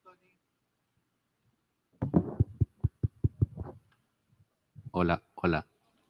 Hola, hola.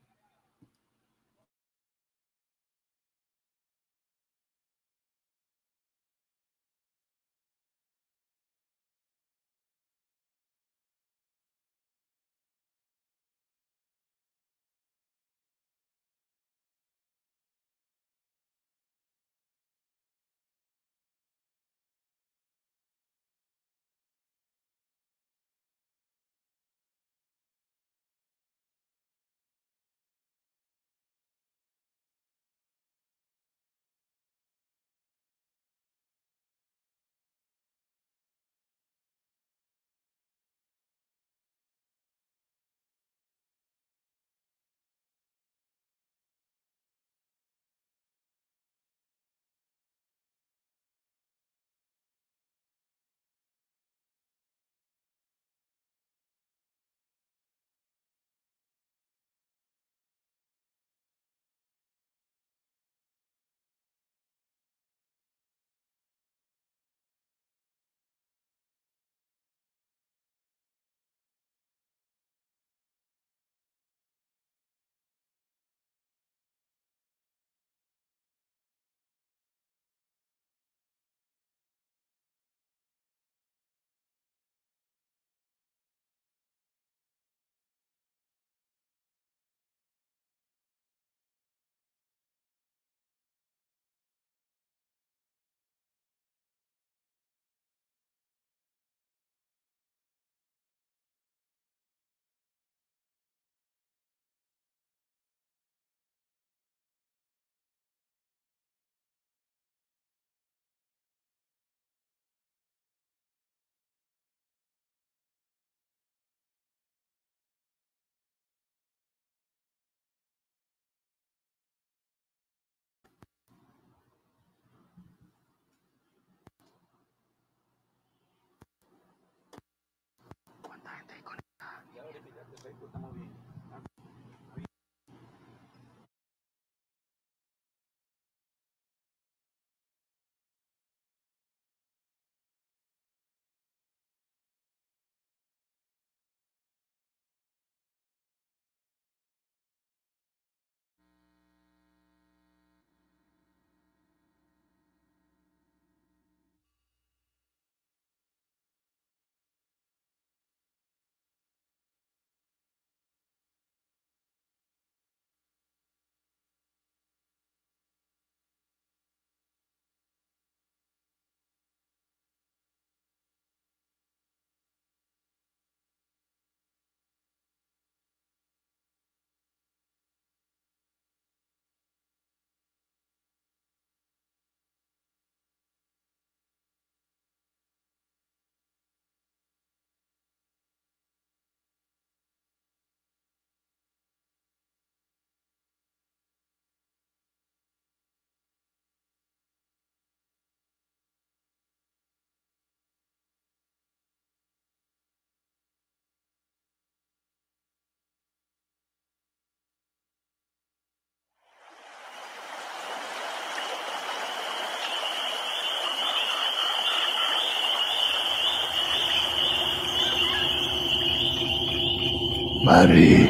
Mari,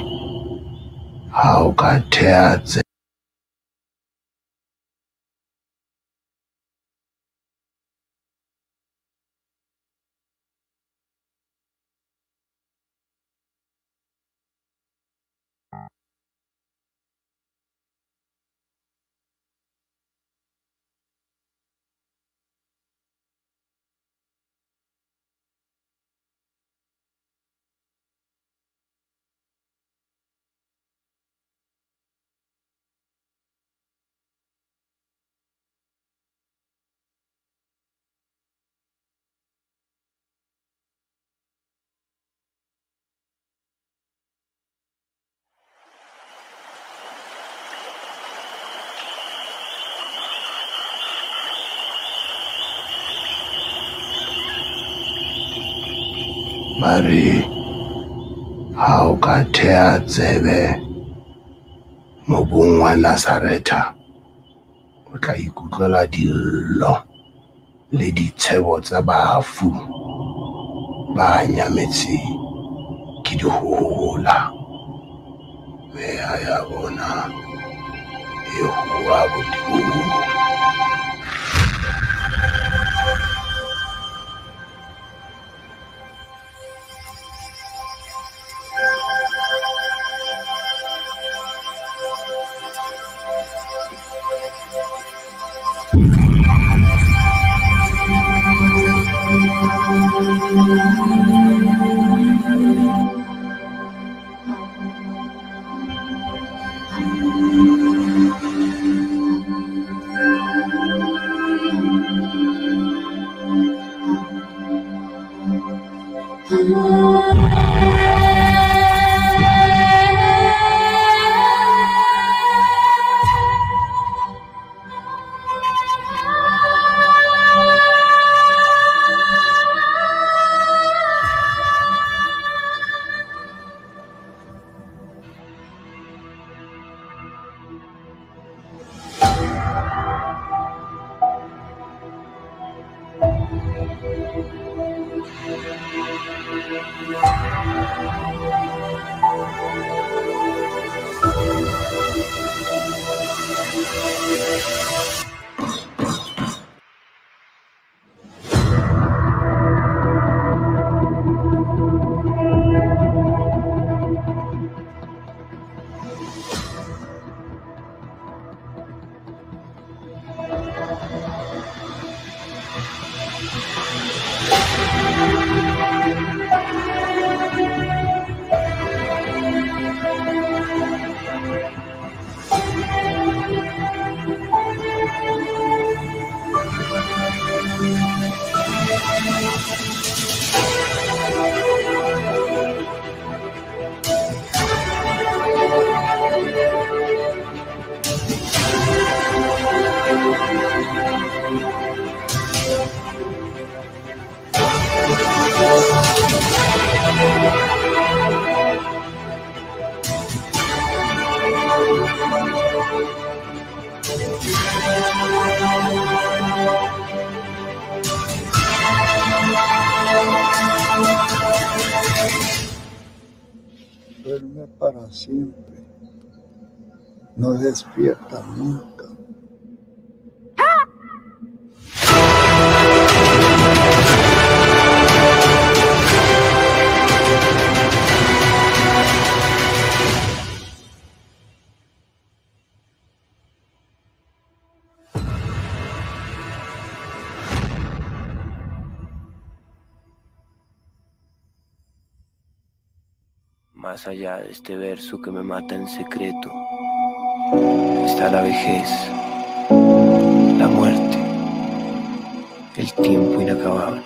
how ka theatse Mari, how ka theatsebe mobung wa Nasareta o tla ikutlwela dillo le ditshebo tsa bafu. banya metsi ke dihohola meya ya bona e hua bodimo. Duerme para siempre, no despierta nunca. Más allá de este verso que me mata en secreto, está la vejez, la muerte, el tiempo inacabable.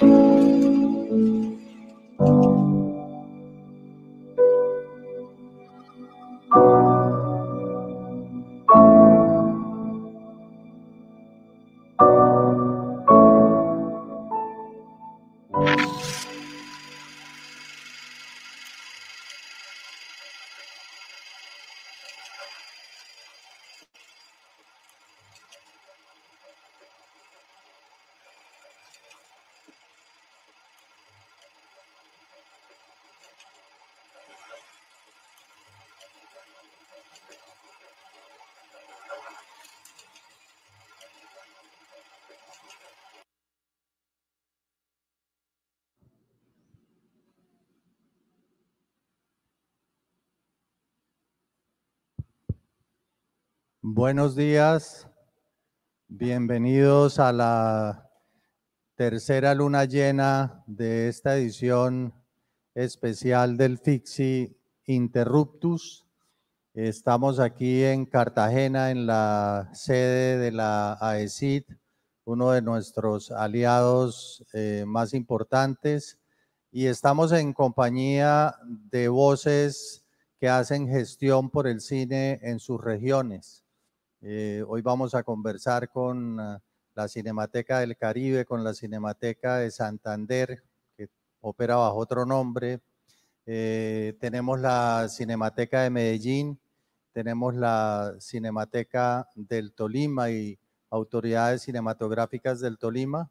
Buenos días, bienvenidos a la tercera luna llena de esta edición especial del FICSI Interruptus. Estamos aquí en Cartagena, en la sede de la AECID, uno de nuestros aliados más importantes, y estamos en compañía de voces que hacen gestión por el cine en sus regiones. Hoy vamos a conversar con la Cinemateca del Caribe, con la Cinemateca de Santander, que opera bajo otro nombre. Tenemos la Cinemateca de Medellín, tenemos la Cinemateca del Tolima y autoridades cinematográficas del Tolima.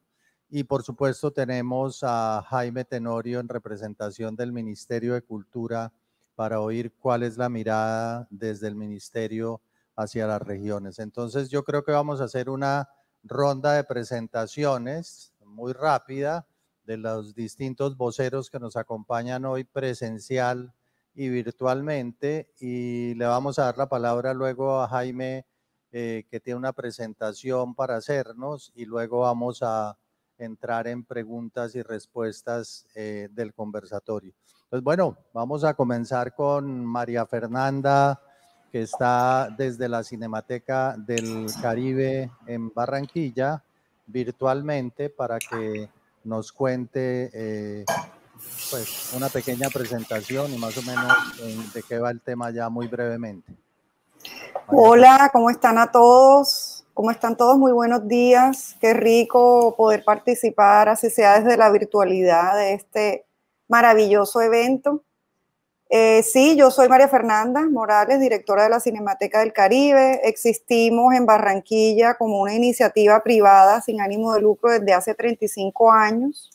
Y por supuesto tenemos a Jaime Tenorio en representación del Ministerio de Cultura para oír cuál es la mirada desde el Ministerio hacia las regiones. Entonces yo creo que vamos a hacer una ronda de presentaciones muy rápida de los distintos voceros que nos acompañan hoy presencial y virtualmente, y le vamos a dar la palabra luego a Jaime, que tiene una presentación para hacernos, y luego vamos a entrar en preguntas y respuestas del conversatorio. Pues bueno, vamos a comenzar con María Fernanda, que está desde la Cinemateca del Caribe en Barranquilla, virtualmente, para que nos cuente pues una pequeña presentación y más o menos de qué va el tema ya muy brevemente. Hola, ¿cómo están a todos? ¿Cómo están todos? Muy buenos días. Qué rico poder participar, así sea desde la virtualidad, de este maravilloso evento. Sí, yo soy María Fernanda Morales, directora de la Cinemateca del Caribe. Existimos en Barranquilla como una iniciativa privada sin ánimo de lucro desde hace 35 años.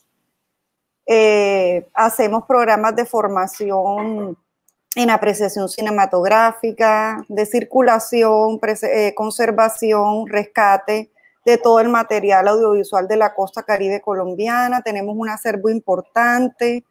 Hacemos programas de formación en apreciación cinematográfica, de circulación, conservación, rescate de todo el material audiovisual de la costa caribe colombiana. Tenemos un acervo importante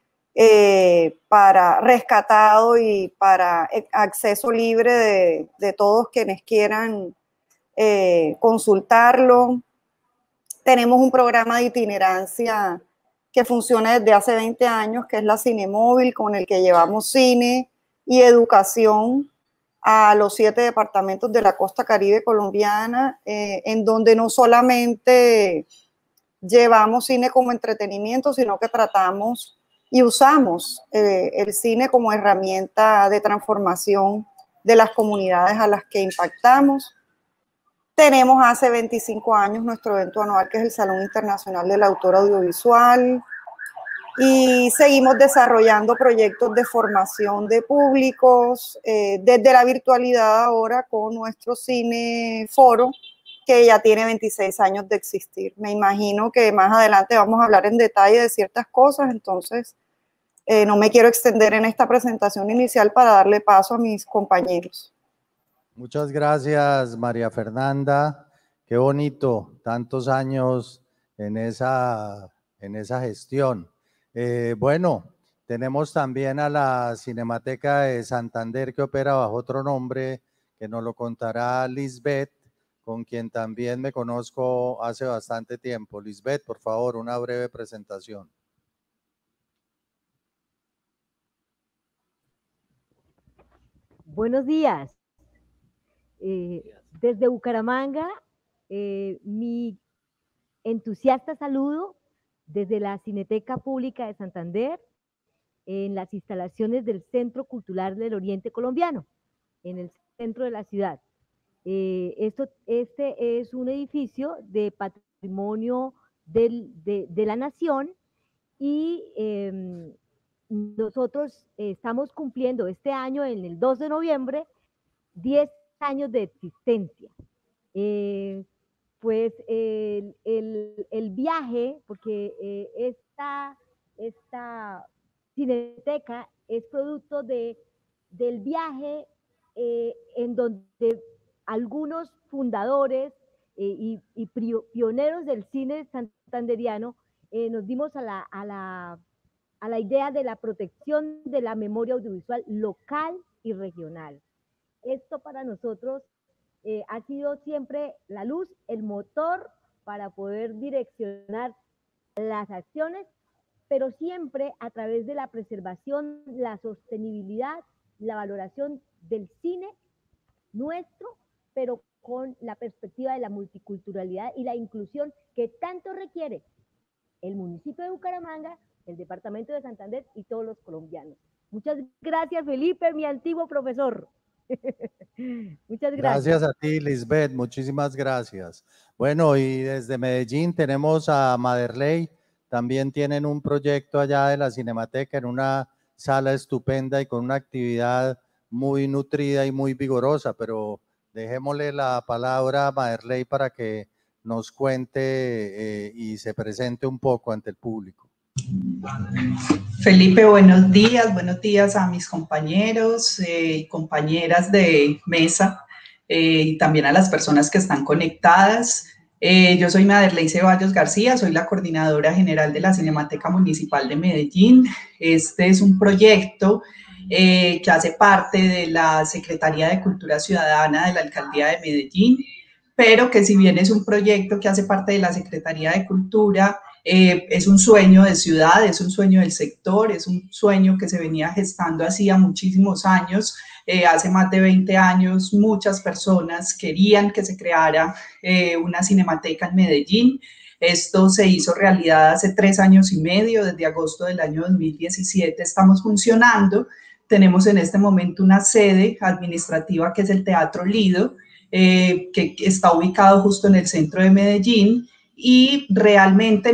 para rescatado y para acceso libre de todos quienes quieran consultarlo. Tenemos un programa de itinerancia que funciona desde hace 20 años, que es la Cinemóvil, con el que llevamos cine y educación a los 7 departamentos de la costa caribe colombiana, en donde no solamente llevamos cine como entretenimiento, sino que tratamos y usamos el cine como herramienta de transformación de las comunidades a las que impactamos. Tenemos hace 25 años nuestro evento anual, que es el Salón Internacional del Autor Audiovisual, y seguimos desarrollando proyectos de formación de públicos desde la virtualidad ahora con nuestro Cine Foro, que ya tiene 26 años de existir. Me imagino que más adelante vamos a hablar en detalle de ciertas cosas, entonces no me quiero extender en esta presentación inicial para darle paso a mis compañeros. Muchas gracias, María Fernanda. Qué bonito, tantos años en esa gestión. Bueno, tenemos también a la Cinemateca de Santander, que opera bajo otro nombre, que nos lo contará Lisbeth, con quien también me conozco hace bastante tiempo. Lisbeth, por favor, una breve presentación. Buenos días. Desde Bucaramanga, mi entusiasta saludo desde la Cineteca Pública de Santander, en las instalaciones del Centro Cultural del Oriente Colombiano, en el centro de la ciudad. Este es un edificio de patrimonio de la nación, y nosotros estamos cumpliendo este año, en el 2 de noviembre, 10 años de existencia. Pues el viaje, porque esta cineteca es producto del viaje en donde algunos fundadores y pioneros del cine santanderiano nos dimos a la idea de la protección de la memoria audiovisual local y regional. Esto para nosotros ha sido siempre la luz, el motor para poder direccionar las acciones, pero siempre a través de la preservación, la sostenibilidad, la valoración del cine nuestro, pero con la perspectiva de la multiculturalidad y la inclusión que tanto requiere el municipio de Bucaramanga, el departamento de Santander y todos los colombianos. Muchas gracias, Felipe, mi antiguo profesor. Muchas gracias. Gracias a ti, Lisbeth, muchísimas gracias. Bueno, y desde Medellín tenemos a Maderley, también tienen un proyecto allá de la Cinemateca en una sala estupenda y con una actividad muy nutrida y muy vigorosa, pero dejémosle la palabra a Maderley para que nos cuente y se presente un poco ante el público. Felipe, buenos días a mis compañeros y compañeras de mesa y también a las personas que están conectadas. Yo soy Maderley Ceballos García, soy la coordinadora general de la Cinemateca Municipal de Medellín. Este es un proyecto que hace parte de la Secretaría de Cultura Ciudadana de la Alcaldía de Medellín, pero que si bien es un proyecto que hace parte de la Secretaría de Cultura, es un sueño de ciudad, es un sueño del sector, es un sueño que se venía gestando hacía muchísimos años. Hace más de 20 años muchas personas querían que se creara una cinemateca en Medellín. Esto se hizo realidad hace 3 años y medio, desde agosto del año 2017 estamos funcionando. Tenemos en este momento una sede administrativa que es el Teatro Lido, que está ubicado justo en el centro de Medellín, y realmente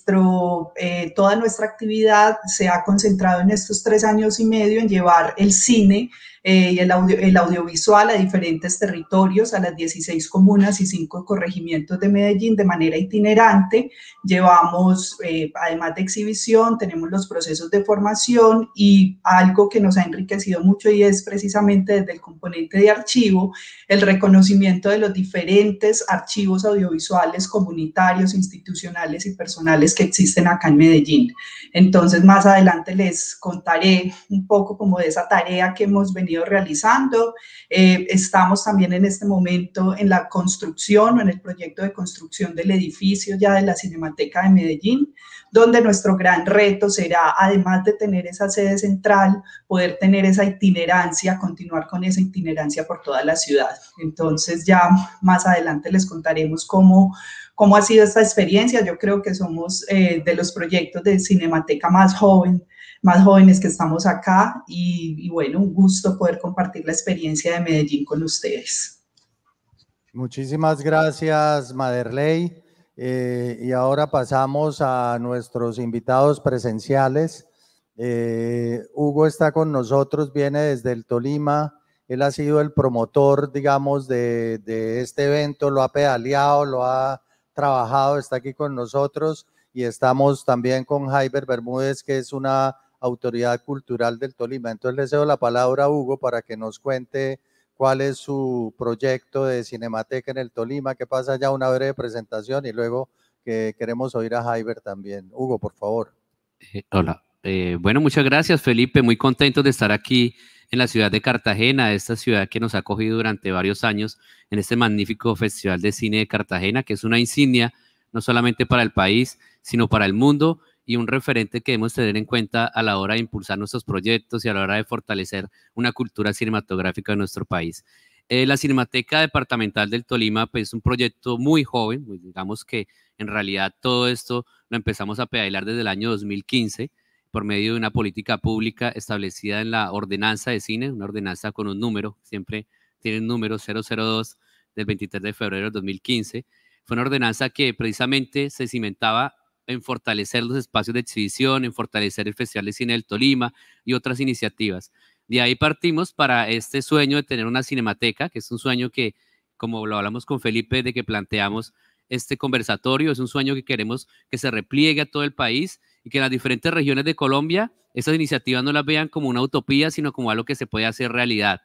toda nuestra actividad se ha concentrado en estos 3 años y medio en llevar el cine y el audiovisual a diferentes territorios, a las 16 comunas y 5 corregimientos de Medellín de manera itinerante. Llevamos, además de exhibición, tenemos los procesos de formación y algo que nos ha enriquecido mucho y es precisamente desde el componente de archivo, el reconocimiento de los diferentes archivos audiovisuales comunitarios, institucionales y personales que existen acá en Medellín. Entonces, más adelante les contaré un poco como de esa tarea que hemos venido realizando. Estamos también en este momento en la construcción o en el proyecto de construcción del edificio ya de la Cinemateca de Medellín, donde nuestro gran reto será, además de tener esa sede central, poder tener esa itinerancia, continuar con esa itinerancia por toda la ciudad. Entonces ya más adelante les contaremos cómo ha sido esta experiencia. Yo creo que somos de los proyectos de Cinemateca más jóvenes que estamos acá y bueno, un gusto poder compartir la experiencia de Medellín con ustedes. Muchísimas gracias, Maderley. Y ahora pasamos a nuestros invitados presenciales. Hugo está con nosotros, viene desde el Tolima. Él ha sido el promotor, digamos, de este evento, lo ha pedaleado, lo ha trabajado, está aquí con nosotros, y estamos también con Jaiber Bermúdez, que es una autoridad cultural del Tolima. Entonces le cedo la palabra a Hugo para que nos cuente cuál es su proyecto de Cinemateca en el Tolima, que pasa ya una breve presentación y luego que queremos oír a Jaiber también. Hugo, por favor. Hola. Bueno, muchas gracias, Felipe. Muy contento de estar aquí en la ciudad de Cartagena, esta ciudad que nos ha acogido durante varios años en este magnífico Festival de Cine de Cartagena, que es una insignia no solamente para el país, sino para el mundo, y un referente que debemos tener en cuenta a la hora de impulsar nuestros proyectos y a la hora de fortalecer una cultura cinematográfica de nuestro país. La Cinemateca Departamental del Tolima pues, es un proyecto muy joven, pues, digamos que en realidad todo esto lo empezamos a pedalear desde el año 2015 por medio de una política pública establecida en la ordenanza de cine, una ordenanza con un número, siempre tiene un número 002 del 23 de febrero de 2015. Fue una ordenanza que precisamente se cimentaba en fortalecer los espacios de exhibición, en fortalecer el Festival de Cine del Tolima y otras iniciativas. De ahí partimos para este sueño de tener una cinemateca, que es un sueño que, como lo hablamos con Felipe, de que planteamos este conversatorio, es un sueño que queremos que se repliegue a todo el país y que en las diferentes regiones de Colombia esas iniciativas no las vean como una utopía, sino como algo que se puede hacer realidad.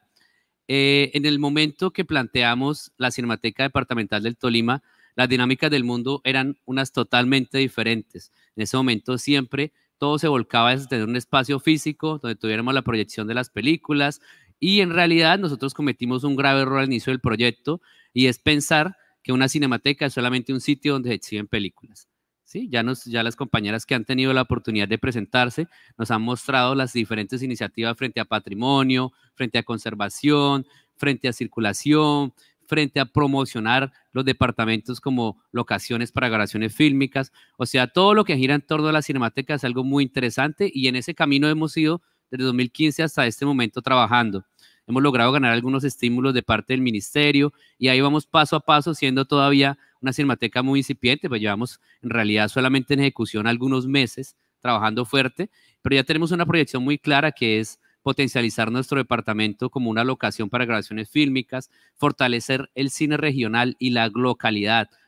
En el momento que planteamos la Cinemateca Departamental del Tolima, las dinámicas del mundo eran unas totalmente diferentes. En ese momento siempre todo se volcaba a tener un espacio físico donde tuviéramos la proyección de las películas, y en realidad nosotros cometimos un grave error al inicio del proyecto, y es pensar que una cinemateca es solamente un sitio donde se exhiben películas. ¿Sí? Ya las compañeras que han tenido la oportunidad de presentarse nos han mostrado las diferentes iniciativas frente a patrimonio, frente a conservación, frente a circulación, frente a promocionar los departamentos como locaciones para grabaciones fílmicas. O sea, todo lo que gira en torno a la cinemateca es algo muy interesante, y en ese camino hemos ido desde 2015 hasta este momento trabajando. Hemos logrado ganar algunos estímulos de parte del ministerio y ahí vamos paso a paso, siendo todavía una cinemateca muy incipiente, pues llevamos en realidad solamente en ejecución algunos meses trabajando fuerte, pero ya tenemos una proyección muy clara que es potencializar nuestro departamento como una locación para grabaciones fílmicas, fortalecer el cine regional y la localidad.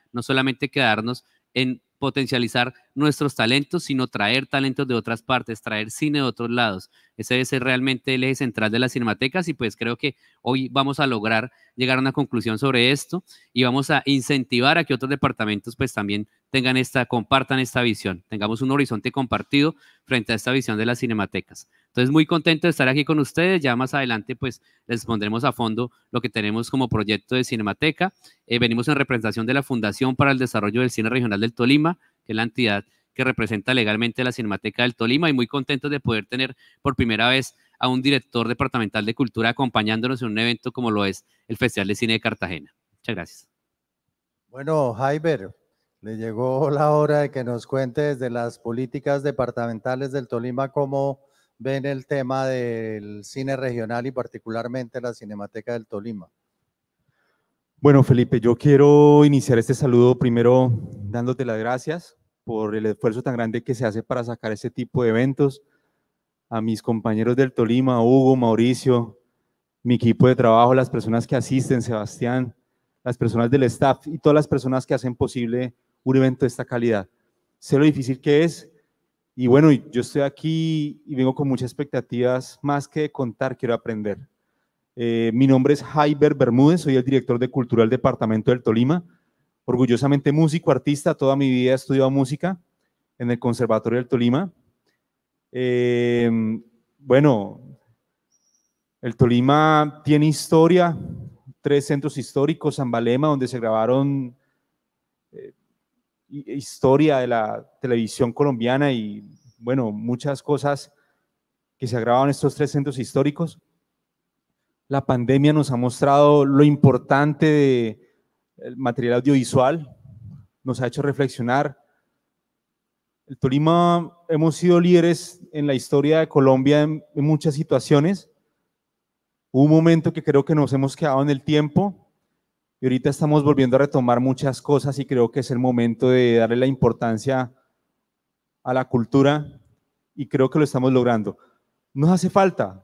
no solamente quedarnos en potencializar nuestros talentos, sino traer talentos de otras partes, traer cine de otros lados. Ese debe ser realmente el eje central de las cinematecas y pues creo que hoy vamos a lograr llegar a una conclusión sobre esto y vamos a incentivar a que otros departamentos pues también compartan esta visión, tengamos un horizonte compartido frente a esta visión de las cinematecas. Entonces, muy contento de estar aquí con ustedes. Ya más adelante, pues, les pondremos a fondo lo que tenemos como proyecto de Cinemateca. Venimos en representación de la Fundación para el Desarrollo del Cine Regional del Tolima, que es la entidad que representa legalmente la Cinemateca del Tolima, y muy contentos de poder tener por primera vez a un director departamental de cultura acompañándonos en un evento como lo es el Festival de Cine de Cartagena. Muchas gracias. Bueno, Jaiber, le llegó la hora de que nos cuente desde las políticas departamentales del Tolima cómo ven el tema del cine regional y particularmente la Cinemateca del Tolima. Bueno, Felipe, yo quiero iniciar este saludo primero dándote las gracias por el esfuerzo tan grande que se hace para sacar este tipo de eventos. A mis compañeros del Tolima, Hugo, Mauricio, mi equipo de trabajo, las personas que asisten, Sebastián, las personas del staff y todas las personas que hacen posible un evento de esta calidad. Sé lo difícil que es. Y bueno, yo estoy aquí y vengo con muchas expectativas, más que de contar, quiero aprender. Mi nombre es Jaiber Bermúdez, soy el director de Cultura del Departamento del Tolima, orgullosamente músico, artista, toda mi vida he estudiado música en el Conservatorio del Tolima. Bueno, el Tolima tiene historia, 3 centros históricos, Zambalema, donde se grabaron historia de la televisión colombiana y, bueno, muchas cosas que se grababan en estos 3 centros históricos. La pandemia nos ha mostrado lo importante del material audiovisual, nos ha hecho reflexionar. El Tolima hemos sido líderes en la historia de Colombia en muchas situaciones. Hubo un momento que creo que nos hemos quedado en el tiempo, y ahorita estamos volviendo a retomar muchas cosas y creo que es el momento de darle la importancia a la cultura y creo que lo estamos logrando. Nos hace falta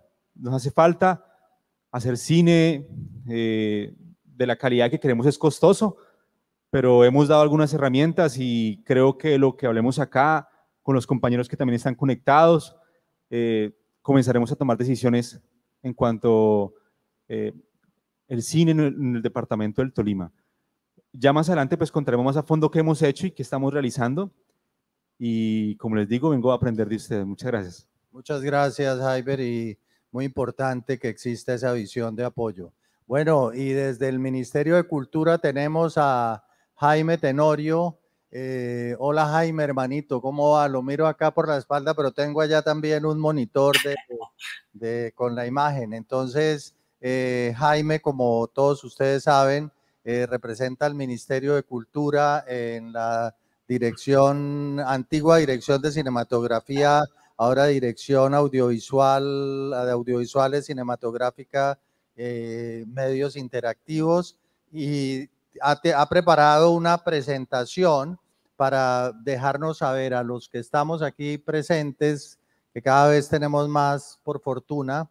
hacer cine de la calidad que queremos, es costoso, pero hemos dado algunas herramientas y creo que lo que hablemos acá con los compañeros que también están conectados, comenzaremos a tomar decisiones en cuanto el cine en el departamento del Tolima. Ya más adelante pues contaremos más a fondo qué hemos hecho y qué estamos realizando y como les digo, vengo a aprender de ustedes. Muchas gracias. Muchas gracias, Jaiber, y muy importante que exista esa visión de apoyo. Bueno, y desde el Ministerio de Cultura tenemos a Jaime Tenorio. Hola Jaime, hermanito, ¿cómo va? Lo miro acá por la espalda, pero tengo allá también un monitor con la imagen. Entonces, Jaime, como todos ustedes saben, representa al Ministerio de Cultura en la antigua Dirección de Cinematografía, ahora Dirección Audiovisual, de Audiovisuales, Cinematográfica, Medios Interactivos, y ha preparado una presentación para dejarnos saber a los que estamos aquí presentes, que cada vez tenemos más, por fortuna,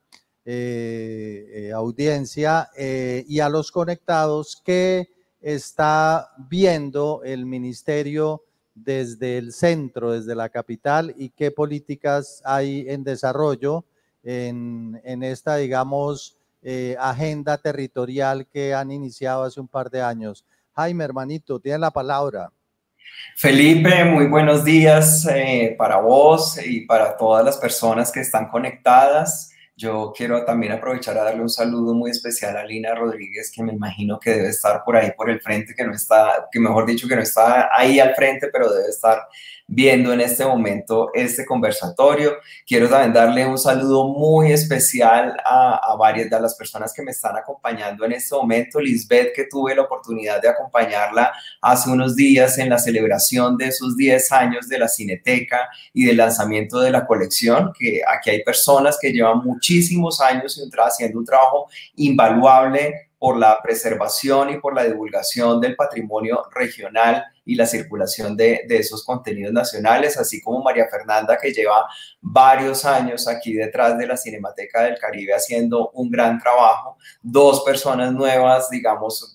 audiencia, y a los conectados, que está viendo el ministerio desde el centro, desde la capital, y qué políticas hay en desarrollo en esta, digamos, agenda territorial que han iniciado hace un par de años. Jaime, hermanito, tiene la palabra. Felipe, muy buenos días para vos y para todas las personas que están conectadas. Yo quiero también aprovechar a darle un saludo muy especial a Lina Rodríguez, que me imagino que debe estar por ahí por el frente, que mejor dicho que no está ahí al frente, pero debe estar viendo en este momento este conversatorio. Quiero también darle un saludo muy especial a varias de las personas que me están acompañando en este momento. Lisbeth, que tuve la oportunidad de acompañarla hace unos días en la celebración de sus 10 años de la Cineteca y del lanzamiento de la colección, que aquí hay personas que llevan muchísimos años haciendo un trabajo invaluable por la preservación y por la divulgación del patrimonio regional y la circulación de esos contenidos nacionales, así como María Fernanda, que lleva varios años aquí detrás de la Cinemateca del Caribe haciendo un gran trabajo. 2 personas nuevas, digamos,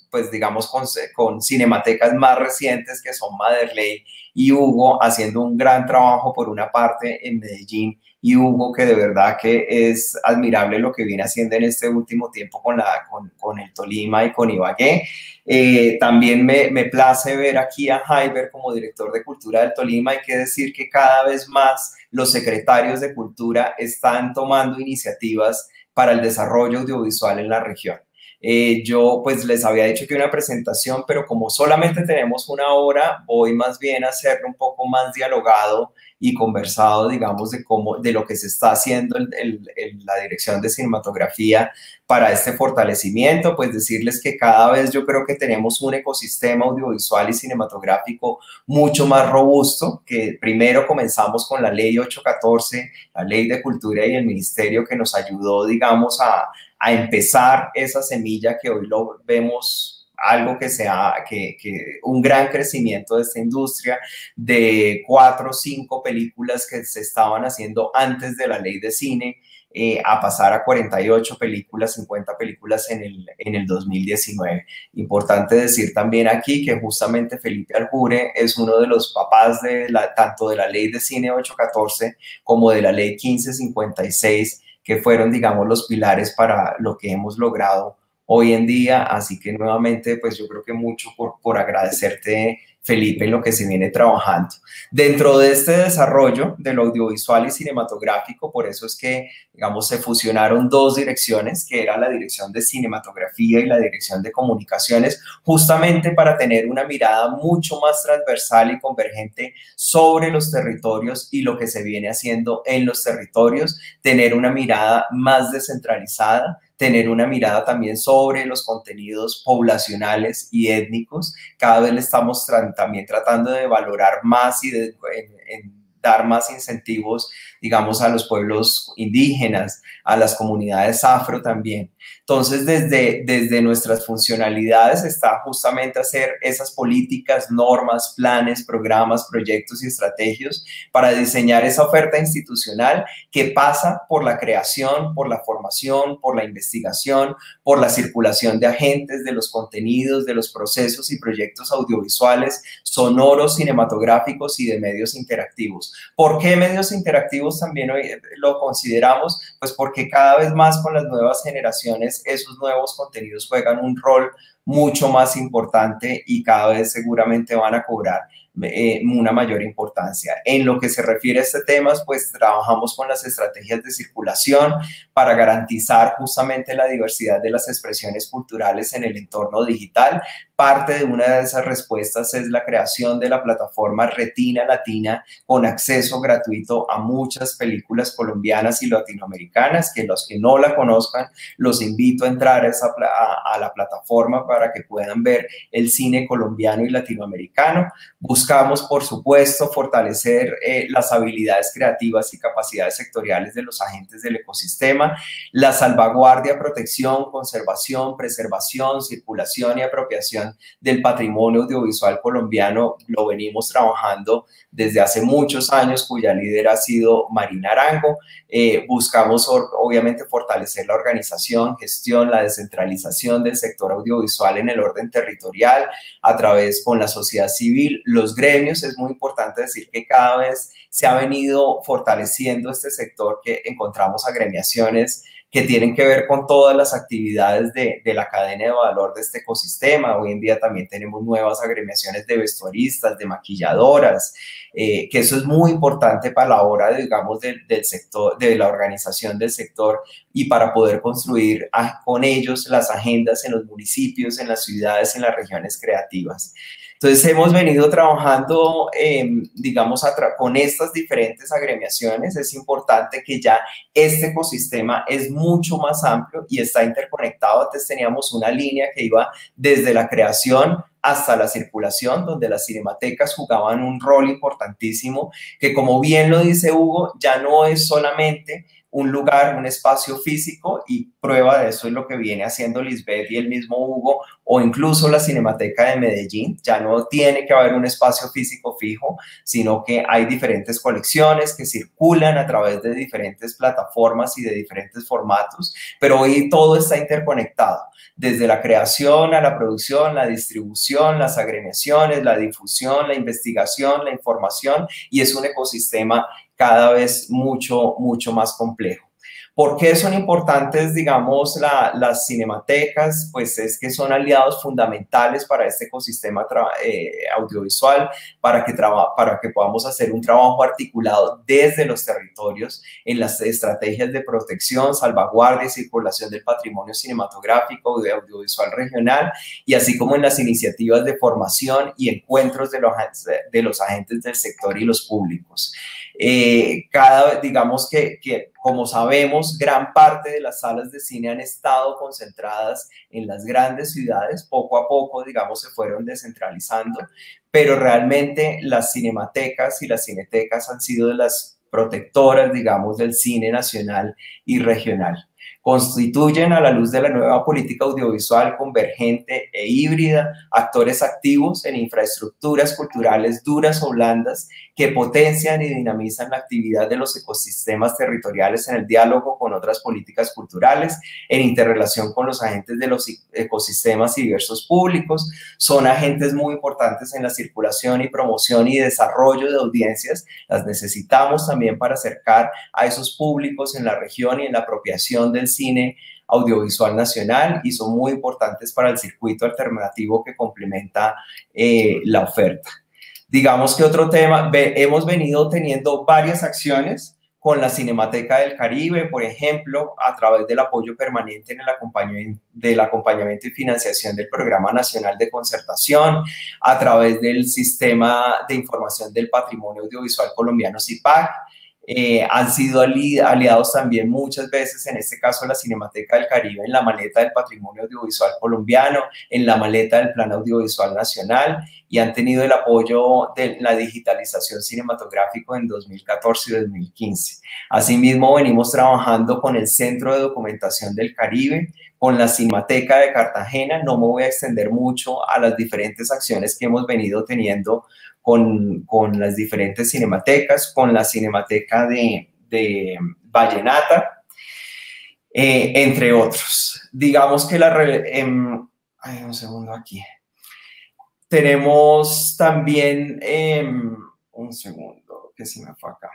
pues digamos, con cinematecas más recientes que son Maderley y Hugo, haciendo un gran trabajo por una parte en Medellín, y Hugo, que de verdad que es admirable lo que viene haciendo en este último tiempo con el Tolima y con Ibagué. También me place ver aquí a Jaiber como director de Cultura del Tolima. Hay que decir que cada vez más los secretarios de Cultura están tomando iniciativas para el desarrollo audiovisual en la región. Yo pues les había dicho que una presentación, pero como solamente tenemos una hora, voy más bien a hacerlo un poco más dialogado y conversado, digamos, de lo que se está haciendo en la dirección de cinematografía para este fortalecimiento. Pues decirles que cada vez yo creo que tenemos un ecosistema audiovisual y cinematográfico mucho más robusto, que primero comenzamos con la ley 814, la ley de cultura y el ministerio, que nos ayudó, digamos, a empezar esa semilla que hoy lo vemos algo que un gran crecimiento de esta industria, de 4 o 5 películas que se estaban haciendo antes de la ley de cine, a pasar a 48 películas, 50 películas en el 2019. Importante decir también aquí que justamente Felipe Aljure es uno de los papás tanto de la ley de cine 814 como de la ley 1556, que fueron, digamos, los pilares para lo que hemos logrado hoy en día. Así que nuevamente, pues yo creo que mucho por agradecerte, Felipe, en lo que se viene trabajando. Dentro de este desarrollo del audiovisual y cinematográfico, por eso es que, digamos, se fusionaron 2 direcciones, que era la dirección de cinematografía y la dirección de comunicaciones, justamente para tener una mirada mucho más transversal y convergente sobre los territorios y lo que se viene haciendo en los territorios, tener una mirada más descentralizada, tener una mirada también sobre los contenidos poblacionales y étnicos. Cada vez le estamos también tratando de valorar más y de dar más incentivos, digamos, a los pueblos indígenas, a las comunidades afro también. Entonces, desde nuestras funcionalidades está justamente hacer esas políticas, normas, planes, programas, proyectos y estrategias para diseñar esa oferta institucional que pasa por la creación, por la formación, por la investigación, por la circulación de agentes, de los contenidos, de los procesos y proyectos audiovisuales, sonoros, cinematográficos y de medios interactivos. ¿Por qué medios interactivos también hoy lo consideramos? Pues porque cada vez más con las nuevas generaciones esos nuevos contenidos juegan un rol mucho más importante y cada vez seguramente van a cobrar una mayor importancia. En lo que se refiere a este tema, pues trabajamos con las estrategias de circulación para garantizar justamente la diversidad de las expresiones culturales en el entorno digital. Parte de una de esas respuestas es la creación de la plataforma Retina Latina, con acceso gratuito a muchas películas colombianas y latinoamericanas, que los que no la conozcan, los invito a entrar a la plataforma para que puedan ver el cine colombiano y latinoamericano. Buscamos, por supuesto, fortalecer las habilidades creativas y capacidades sectoriales de los agentes del ecosistema, la salvaguardia, protección, conservación, preservación, circulación y apropiación del patrimonio audiovisual colombiano. Lo venimos trabajando desde hace muchos años, cuya líder ha sido Marina Arango. Buscamos, obviamente, fortalecer la organización, gestión, la descentralización del sector audiovisual en el orden territorial, a través con la sociedad civil, los gremios. Es muy importante decir que cada vez se ha venido fortaleciendo este sector, que encontramos agremiaciones que tienen que ver con todas las actividades de la cadena de valor de este ecosistema. Hoy en día también tenemos nuevas agremiaciones de vestuaristas, de maquilladoras, que eso es muy importante para la hora, digamos, del sector, de la organización del sector, y para poder construir con ellos las agendas en los municipios, en las ciudades, en las regiones creativas. Entonces, hemos venido trabajando, digamos, con estas diferentes agremiaciones. Es importante que ya este ecosistema es mucho más amplio y está interconectado. Antes teníamos una línea que iba desde la creación hasta la circulación, donde las cinematecas jugaban un rol importantísimo, que, como bien lo dice Hugo, ya no es solamente un lugar, un espacio físico, y prueba de eso es lo que viene haciendo Lisbeth y el mismo Hugo, o incluso la Cinemateca de Medellín. Ya no tiene que haber un espacio físico fijo, sino que hay diferentes colecciones que circulan a través de diferentes plataformas y de diferentes formatos, pero hoy todo está interconectado, desde la creación a la producción, la distribución, las agremiaciones, la difusión, la investigación, la información, y es un ecosistema cada vez mucho más complejo. ¿Por qué son importantes, digamos, las cinematecas? Pues es que son aliados fundamentales para este ecosistema audiovisual, para que podamos hacer un trabajo articulado desde los territorios en las estrategias de protección, salvaguardia y circulación del patrimonio cinematográfico y audiovisual regional, y así como en las iniciativas de formación y encuentros de los agentes del sector y los públicos. Digamos que como sabemos, gran parte de las salas de cine han estado concentradas en las grandes ciudades. Poco a poco, digamos, se fueron descentralizando, pero realmente las cinematecas y las cinetecas han sido de las protectoras, digamos, del cine nacional y regional. Constituyen, a la luz de la nueva política audiovisual convergente e híbrida, actores activos en infraestructuras culturales duras o blandas que potencian y dinamizan la actividad de los ecosistemas territoriales en el diálogo con otras políticas culturales, en interrelación con los agentes de los ecosistemas y diversos públicos. Son agentes muy importantes en la circulación y promoción y desarrollo de audiencias. Las necesitamos también para acercar a esos públicos en la región y en la apropiación del cine audiovisual nacional, y son muy importantes para el circuito alternativo que complementa la oferta. Digamos que otro tema, hemos venido teniendo varias acciones con la Cinemateca del Caribe, por ejemplo, a través del apoyo permanente en el acompañamiento y financiación del Programa Nacional de Concertación, a través del Sistema de Información del Patrimonio Audiovisual Colombiano, CIPAC. Han sido aliados también muchas veces, en este caso la Cinemateca del Caribe, en la maleta del Patrimonio Audiovisual Colombiano, en la maleta del Plan Audiovisual Nacional, y han tenido el apoyo de la digitalización cinematográfica en 2014 y 2015. Asimismo, venimos trabajando con el Centro de Documentación del Caribe, con la Cinemateca de Cartagena. No me voy a extender mucho a las diferentes acciones que hemos venido teniendo con las diferentes cinematecas, con la Cinemateca de Vallenata, entre otros. Digamos que un segundo aquí. Tenemos también, un segundo, que se me fue acá.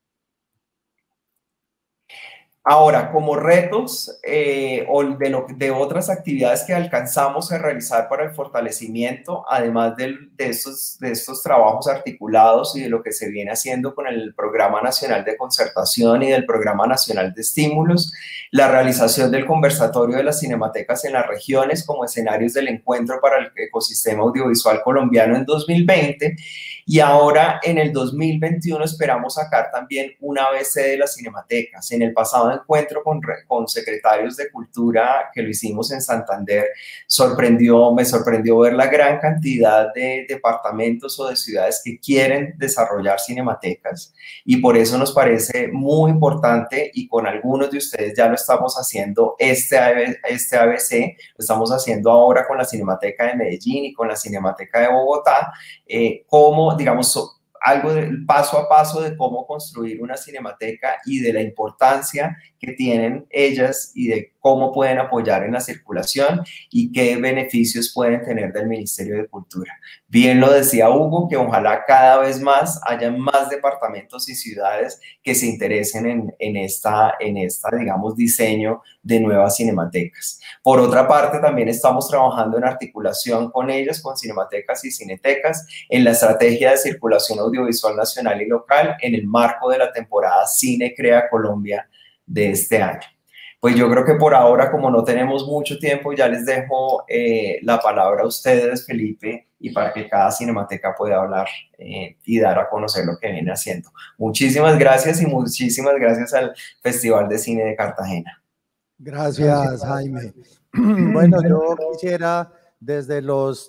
Ahora, como retos o de otras actividades que alcanzamos a realizar para el fortalecimiento, además de estos trabajos articulados y de lo que se viene haciendo con el Programa Nacional de Concertación y del Programa Nacional de Estímulos, la realización del conversatorio de las cinematecas en las regiones como escenarios del encuentro para el ecosistema audiovisual colombiano en 2020, y ahora en el 2021 esperamos sacar también un ABC de las cinematecas. En el pasado encuentro con secretarios de Cultura que lo hicimos en Santander, me sorprendió ver la gran cantidad de departamentos o de ciudades que quieren desarrollar cinematecas, y por eso nos parece muy importante, y con algunos de ustedes ya lo estamos haciendo, este ABC lo estamos haciendo ahora con la Cinemateca de Medellín y con la Cinemateca de Bogotá, como, digamos, algo del paso a paso de cómo construir una cinemateca y de la importancia que tienen ellas y de cómo pueden apoyar en la circulación y qué beneficios pueden tener del Ministerio de Cultura. Bien lo decía Hugo, que ojalá cada vez más haya más departamentos y ciudades que se interesen en esta, digamos, diseño de nuevas cinematecas. Por otra parte, también estamos trabajando en articulación con ellas, con cinematecas y cinetecas, en la estrategia de circulación audiovisual nacional y local en el marco de la temporada Cine Crea Colombia de este año. Pues yo creo que por ahora, como no tenemos mucho tiempo, ya les dejo la palabra a ustedes, Felipe, y para que cada cinemateca pueda hablar y dar a conocer lo que viene haciendo. Muchísimas gracias, y muchísimas gracias al Festival de Cine de Cartagena. Gracias, Jaime. Bueno, yo quisiera, desde los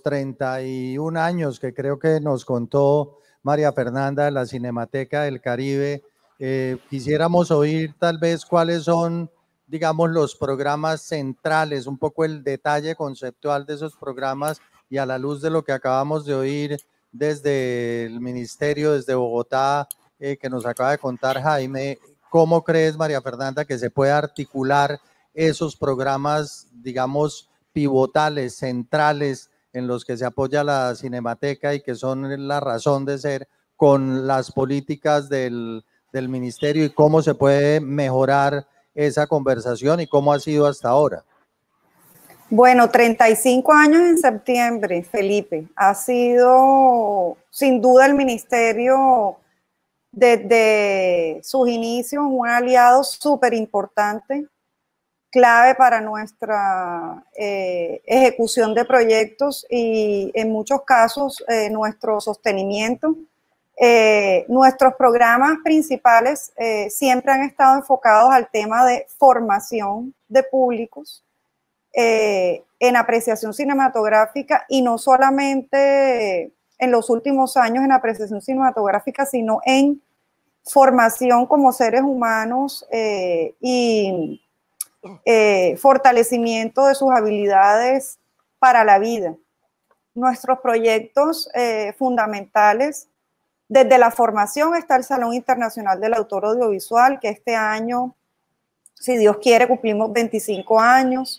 31 años que creo que nos contó María Fernanda de la Cinemateca del Caribe, quisiéramos oír tal vez cuáles son, digamos, los programas centrales, un poco el detalle conceptual de esos programas, y a la luz de lo que acabamos de oír desde el ministerio, desde Bogotá, que nos acaba de contar Jaime, ¿cómo crees, María Fernanda, que se puede articular esos programas, digamos, pivotales, centrales, en los que se apoya la Cinemateca y que son la razón de ser, con las políticas del ministerio, y cómo se puede mejorar esa conversación y cómo ha sido hasta ahora? Bueno, 35 años en septiembre, Felipe. Ha sido sin duda el ministerio desde sus inicios un aliado súper importante, clave para nuestra ejecución de proyectos y en muchos casos nuestro sostenimiento. Nuestros programas principales siempre han estado enfocados al tema de formación de públicos en apreciación cinematográfica, y no solamente en los últimos años en apreciación cinematográfica, sino en formación como seres humanos y fortalecimiento de sus habilidades para la vida. Nuestros proyectos fundamentales, desde la formación está el Salón Internacional del Autor Audiovisual, que este año, si Dios quiere, cumplimos 25 años.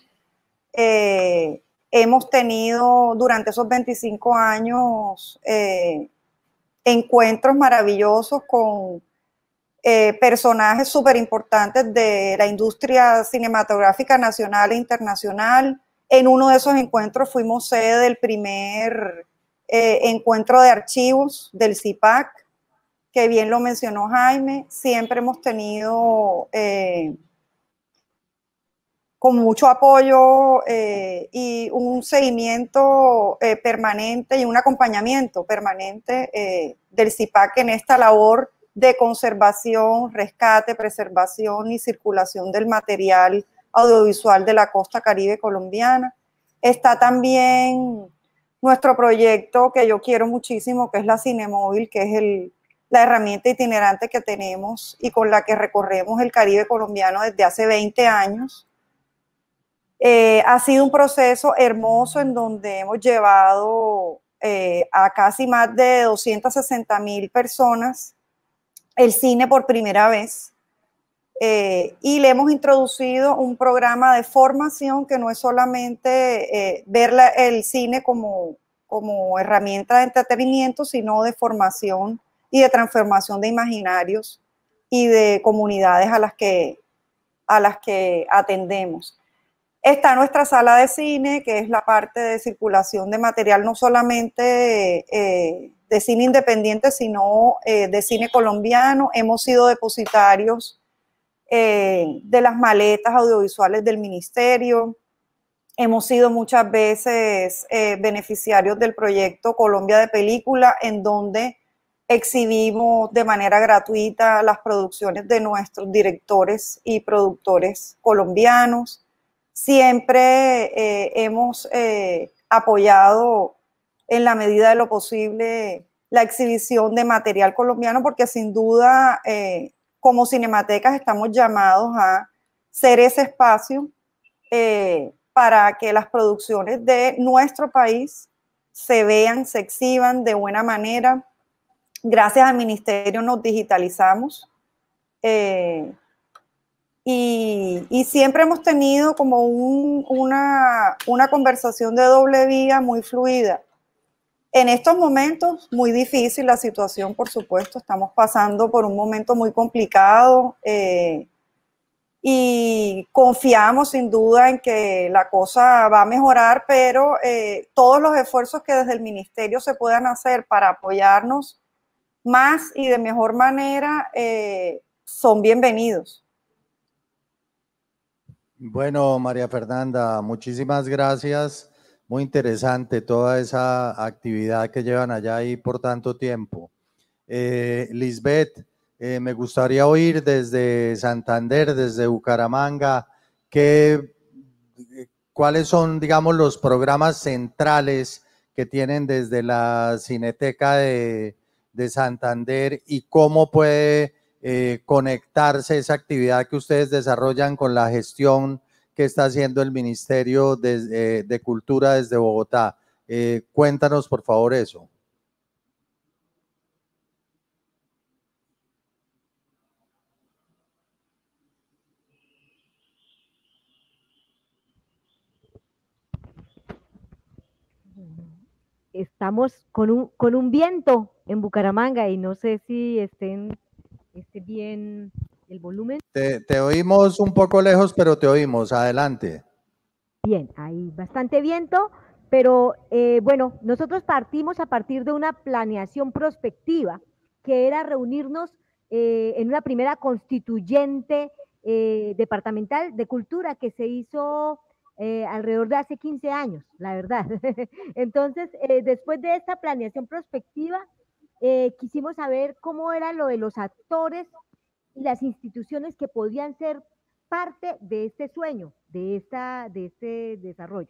Hemos tenido durante esos 25 años encuentros maravillosos con personajes súper importantes de la industria cinematográfica nacional e internacional. En uno de esos encuentros fuimos sede del primer encuentro de archivos del CIPAC, que bien lo mencionó Jaime. Siempre hemos tenido con mucho apoyo y un seguimiento permanente y un acompañamiento permanente del CIPAC en esta labor de conservación, rescate, preservación y circulación del material audiovisual de la costa caribe colombiana. Está también nuestro proyecto que yo quiero muchísimo, que es la Cinemóvil, que es la herramienta itinerante que tenemos y con la que recorremos el Caribe colombiano desde hace 20 años. Ha sido un proceso hermoso en donde hemos llevado a casi más de 260,000 personas el cine por primera vez, y le hemos introducido un programa de formación que no es solamente ver el cine como herramienta de entretenimiento, sino de formación y de transformación de imaginarios y de comunidades a las que atendemos. Está nuestra sala de cine, que es la parte de circulación de material, no solamente de cine independiente, sino de cine colombiano. Hemos sido depositarios de las maletas audiovisuales del ministerio. Hemos sido muchas veces beneficiarios del proyecto Colombia de Película, en donde exhibimos de manera gratuita las producciones de nuestros directores y productores colombianos. Siempre hemos apoyado en la medida de lo posible la exhibición de material colombiano, porque sin duda como cinematecas estamos llamados a ser ese espacio para que las producciones de nuestro país se vean, se exhiban de buena manera. Gracias al ministerio nos digitalizamos y siempre hemos tenido como una conversación de doble vía muy fluida. En estos momentos, muy difícil la situación, por supuesto, estamos pasando por un momento muy complicado y confiamos sin duda en que la cosa va a mejorar, pero todos los esfuerzos que desde el ministerio se puedan hacer para apoyarnos más y de mejor manera son bienvenidos. Bueno, María Fernanda, muchísimas gracias. Muy interesante toda esa actividad que llevan allá ahí por tanto tiempo. Lisbeth, me gustaría oír desde Santander, desde Bucaramanga, cuáles son, digamos, los programas centrales que tienen desde la Cineteca de Santander y cómo puede conectarse esa actividad que ustedes desarrollan con la gestión que está haciendo el Ministerio de Cultura desde Bogotá. Cuéntanos, por favor, eso. Estamos con un viento en Bucaramanga y no sé si esté bien el volumen. Te oímos un poco lejos, pero te oímos. Adelante. Bien, hay bastante viento, pero bueno, nosotros partimos a partir de una planeación prospectiva, que era reunirnos en una primera constituyente departamental de cultura que se hizo alrededor de hace 15 años, la verdad. Entonces, después de esta planeación prospectiva, quisimos saber cómo era lo de los actores y las instituciones que podían ser parte de este sueño, de este desarrollo.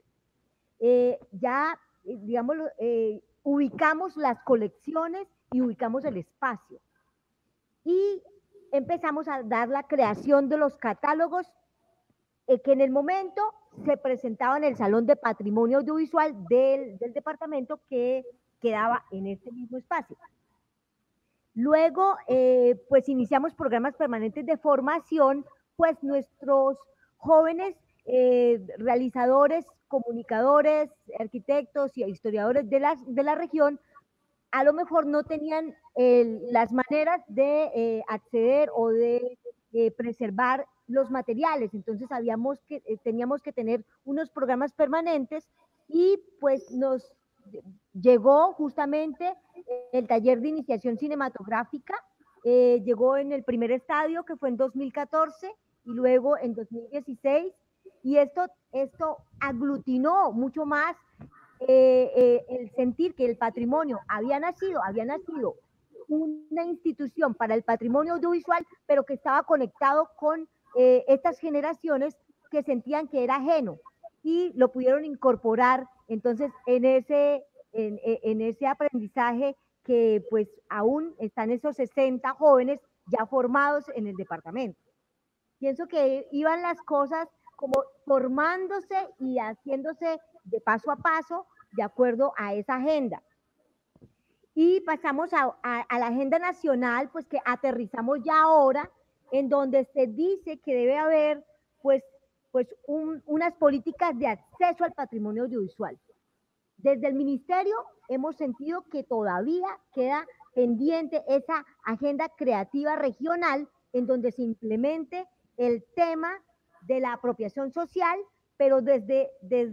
Digamos, ubicamos las colecciones y ubicamos el espacio. Y empezamos a dar la creación de los catálogos que en el momento se presentaban en el Salón de Patrimonio Audiovisual del departamento, que quedaba en este mismo espacio. Luego, pues iniciamos programas permanentes de formación, pues nuestros jóvenes realizadores, comunicadores, arquitectos y historiadores de la región, a lo mejor no tenían las maneras de acceder o de preservar los materiales, entonces teníamos que tener unos programas permanentes y pues nos llegó justamente el taller de iniciación cinematográfica, llegó en el primer estadio, que fue en 2014, y luego en 2016, y esto aglutinó mucho más el sentir que el patrimonio había nacido una institución para el patrimonio audiovisual, pero que estaba conectado con estas generaciones que sentían que era ajeno, y lo pudieron incorporar entonces en ese aprendizaje, que pues aún están esos 60 jóvenes ya formados en el departamento. Pienso que iban las cosas como formándose y haciéndose de paso a paso de acuerdo a esa agenda. Y pasamos a la agenda nacional, pues que aterrizamos ya ahora, en donde se dice que debe haber pues unas políticas de acceso al patrimonio audiovisual. Desde el ministerio hemos sentido que todavía queda pendiente esa agenda creativa regional en donde se implemente el tema de la apropiación social, pero desde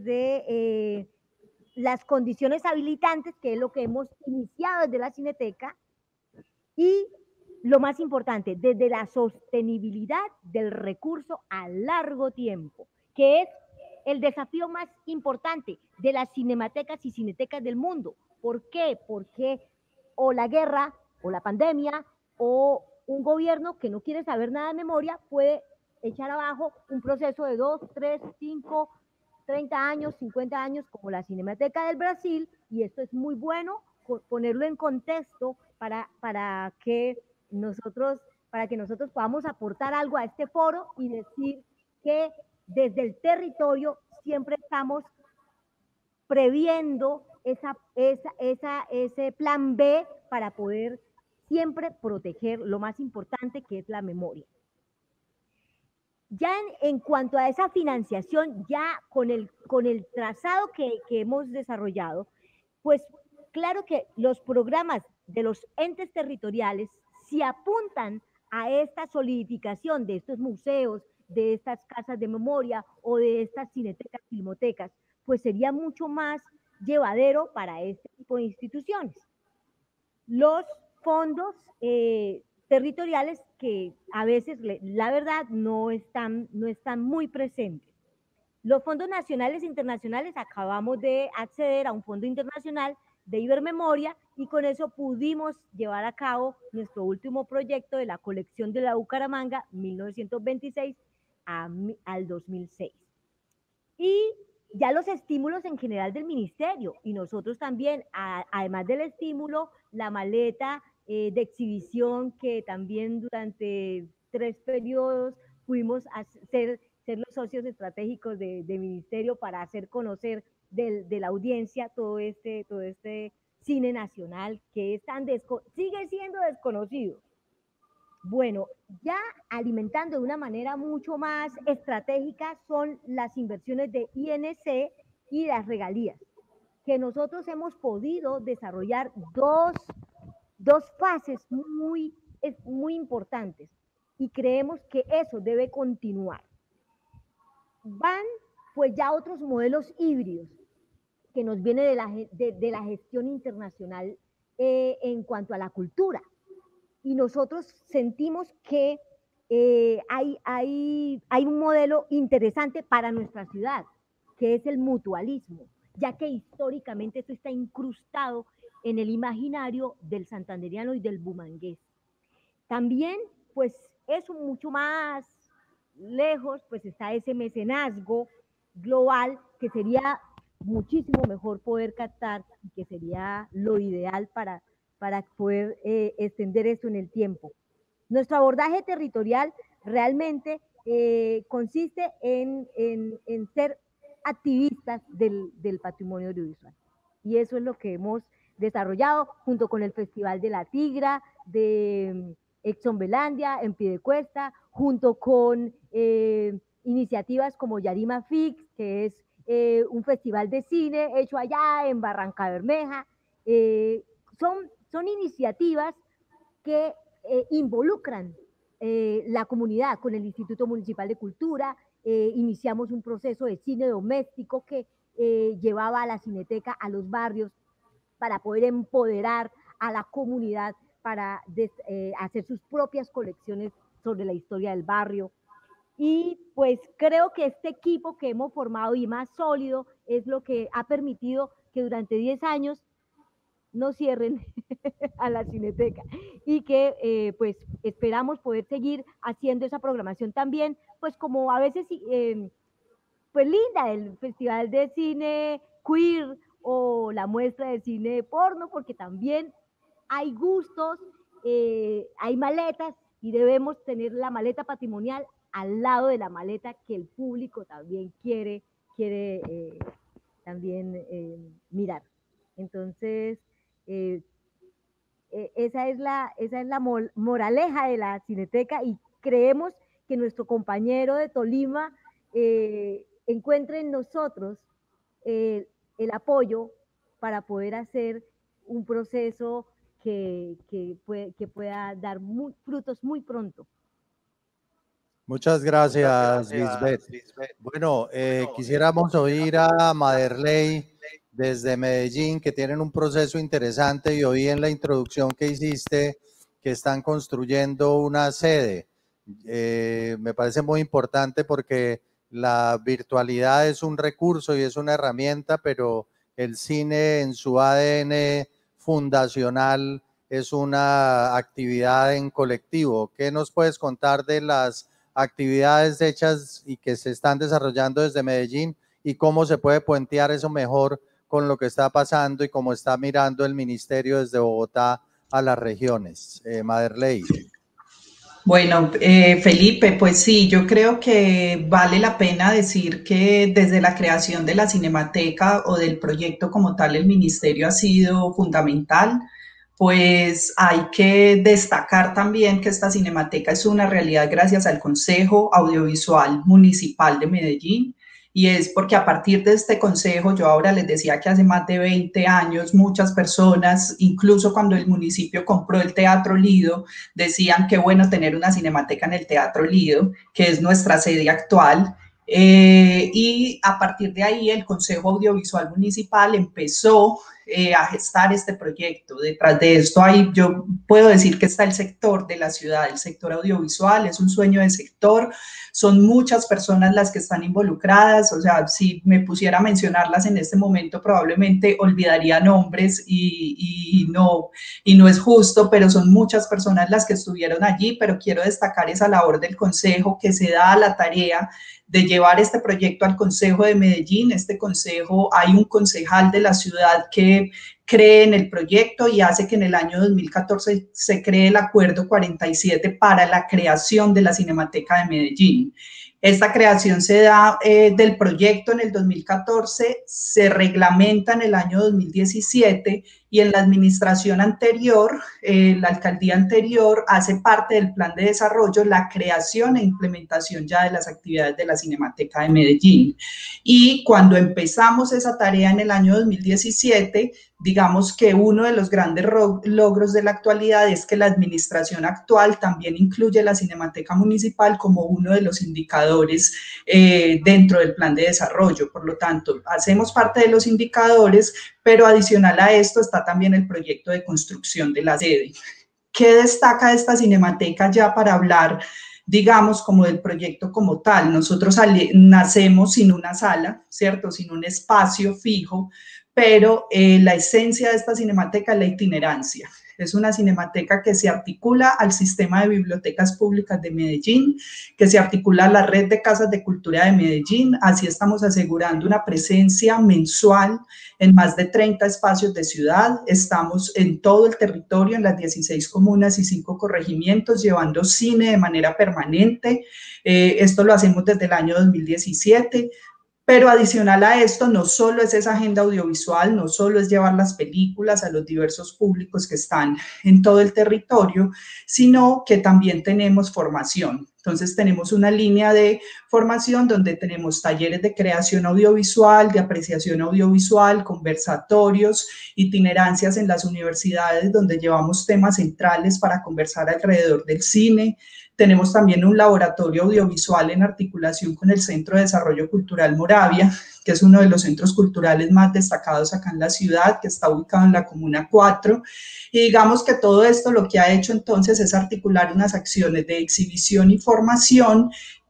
las condiciones habilitantes, que es lo que hemos iniciado desde la Cineteca, y lo más importante, desde la sostenibilidad del recurso a largo tiempo, que es el desafío más importante de las cinematecas y cinetecas del mundo. ¿Por qué? Porque o la guerra, o la pandemia, o un gobierno que no quiere saber nada de memoria puede echar abajo un proceso de 2, 3, 5, 30 años, 50 años, como la Cinemateca del Brasil, y esto es muy bueno ponerlo en contexto para que nosotros podamos aportar algo a este foro y decir que desde el territorio siempre estamos previendo ese plan B para poder siempre proteger lo más importante, que es la memoria. Ya en cuanto a esa financiación, ya con el trazado que hemos desarrollado, pues claro que los programas de los entes territoriales, si apuntan a esta solidificación de estos museos, de estas casas de memoria o de estas cinetecas, filmotecas, pues sería mucho más llevadero para este tipo de instituciones. Los fondos territoriales, que a veces, la verdad, no están muy presentes. Los fondos nacionales e internacionales, acabamos de acceder a un fondo internacional de Ibermemoria, y con eso pudimos llevar a cabo nuestro último proyecto de la colección de la Bucaramanga, 1926 al 2006. Y ya los estímulos en general del ministerio, y nosotros también, además del estímulo, la maleta de exhibición que también durante 3 periodos pudimos ser los socios estratégicos de ministerio para hacer conocer de la audiencia todo este cine nacional que es sigue siendo desconocido. Bueno, ya alimentando de una manera mucho más estratégica son las inversiones de INC y las regalías, que nosotros hemos podido desarrollar dos fases muy importantes y creemos que eso debe continuar. Van pues ya otros modelos híbridos que nos viene de la gestión internacional en cuanto a la cultura. Y nosotros sentimos que hay un modelo interesante para nuestra ciudad, que es el mutualismo, ya que históricamente esto está incrustado en el imaginario del santanderiano y del bumangués. También, pues, eso mucho más lejos, pues está ese mecenazgo global que sería muchísimo mejor poder captar y que sería lo ideal para poder extender esto en el tiempo. Nuestro abordaje territorial realmente consiste en ser activistas del patrimonio audiovisual. Y eso es lo que hemos desarrollado junto con el Festival de la Tigra, de Exxonbelandia, en Piedecuesta, junto con iniciativas como Yarima Fix, que es un festival de cine hecho allá en Barranca Bermeja. Son iniciativas que involucran la comunidad. Con el Instituto Municipal de Cultura iniciamos un proceso de cine doméstico que llevaba a la cineteca a los barrios para poder empoderar a la comunidad para hacer sus propias colecciones sobre la historia del barrio. Y pues creo que este equipo que hemos formado y más sólido es lo que ha permitido que durante 10 años no cierren a la cineteca y que pues esperamos poder seguir haciendo esa programación también, pues como a veces pues linda, el Festival de Cine Queer o la muestra de cine porno, porque también hay gustos, hay maletas y debemos tener la maleta patrimonial al lado de la maleta que el público también quiere también mirar. Entonces, esa es la moraleja de la Cineteca y creemos que nuestro compañero de Tolima encuentre en nosotros el apoyo para poder hacer un proceso que pueda dar frutos muy pronto. Muchas gracias, Lisbeth. Bueno, quisiéramos oír a Maderley desde Medellín, que tienen un proceso interesante, y oí en la introducción que hiciste que están construyendo una sede. Me parece muy importante porque la virtualidad es un recurso y es una herramienta, pero el cine en su ADN fundacional es una actividad en colectivo. ¿Qué nos puedes contar de las actividades hechas y que se están desarrollando desde Medellín y cómo se puede puentear eso mejor con lo que está pasando y cómo está mirando el ministerio desde Bogotá a las regiones? Maderley. Bueno, Felipe, pues sí, yo creo que vale la pena decir que desde la creación de la Cinemateca o del proyecto como tal, el ministerio ha sido fundamental. Pues hay que destacar también que esta Cinemateca es una realidad gracias al Consejo Audiovisual Municipal de Medellín, y es porque a partir de este consejo, yo ahora les decía que hace más de 20 años muchas personas, incluso cuando el municipio compró el Teatro Lido, decían que bueno tener una cinemateca en el Teatro Lido, que es nuestra sede actual. Y a partir de ahí el Consejo Audiovisual Municipal empezó a gestar este proyecto. Detrás de esto yo puedo decir que está el sector de la ciudad, el sector audiovisual, es un sueño de sector, son muchas personas las que están involucradas, o sea, si me pusiera a mencionarlas en este momento probablemente olvidaría nombres y no es justo, pero son muchas personas las que estuvieron allí, pero quiero destacar esa labor del Consejo que se da a la tarea de llevar este proyecto al Consejo de Medellín. Este consejo, hay un concejal de la ciudad que cree en el proyecto y hace que en el año 2014 se cree el Acuerdo 47 para la creación de la Cinemateca de Medellín. Esta creación se da del proyecto en el 2014, se reglamenta en el año 2017 y en la administración anterior, la alcaldía anterior, hace parte del plan de desarrollo la creación e implementación ya de las actividades de la Cinemateca de Medellín. Y cuando empezamos esa tarea en el año 2017, digamos que uno de los grandes logros de la actualidad es que la administración actual también incluye la Cinemateca Municipal como uno de los indicadores dentro del plan de desarrollo. Por lo tanto, hacemos parte de los indicadores, pero adicional a esto está también el proyecto de construcción de la sede. ¿Qué destaca esta Cinemateca ya para hablar, digamos, como del proyecto como tal? Nosotros nacemos sin una sala, ¿cierto? Sin un espacio fijo, pero la esencia de esta cinemateca es la itinerancia. Es una cinemateca que se articula al sistema de bibliotecas públicas de Medellín, que se articula a la red de casas de cultura de Medellín. Así estamos asegurando una presencia mensual en más de 30 espacios de ciudad. Estamos en todo el territorio, en las 16 comunas y 5 corregimientos, llevando cine de manera permanente. Esto lo hacemos desde el año 2017. Pero adicional a esto, no solo es esa agenda audiovisual, no solo es llevar las películas a los diversos públicos que están en todo el territorio, sino que también tenemos formación. Entonces tenemos una línea de formación donde tenemos talleres de creación audiovisual, de apreciación audiovisual, conversatorios, itinerancias en las universidades donde llevamos temas centrales para conversar alrededor del cine. Tenemos también un laboratorio audiovisual en articulación con el Centro de Desarrollo Cultural Moravia, que es uno de los centros culturales más destacados acá en la ciudad, que está ubicado en la Comuna 4. Y digamos que todo esto lo que ha hecho entonces es articular unas acciones de exhibición y formación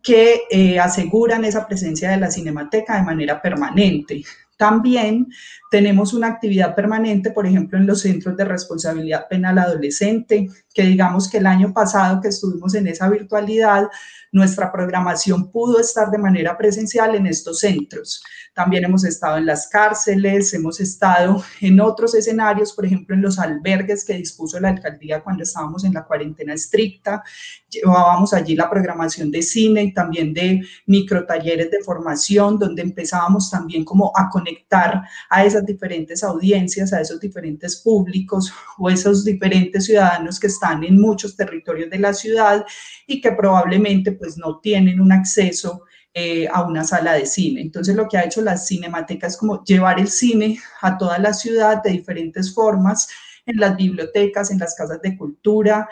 que aseguran esa presencia de la Cinemateca de manera permanente. También tenemos una actividad permanente, por ejemplo, en los centros de responsabilidad penal adolescente, que digamos que el año pasado que estuvimos en esa virtualidad, nuestra programación pudo estar de manera presencial en estos centros. También hemos estado en las cárceles, hemos estado en otros escenarios, por ejemplo, en los albergues que dispuso la alcaldía cuando estábamos en la cuarentena estricta. Llevábamos allí la programación de cine y también de microtalleres de formación, donde empezábamos también como a conectar a esas diferentes audiencias, a esos diferentes públicos o esos diferentes ciudadanos que están en muchos territorios de la ciudad y que probablemente pues no tienen un acceso a una sala de cine. Entonces lo que ha hecho la Cinemateca es como llevar el cine a toda la ciudad de diferentes formas, en las bibliotecas, en las casas de cultura,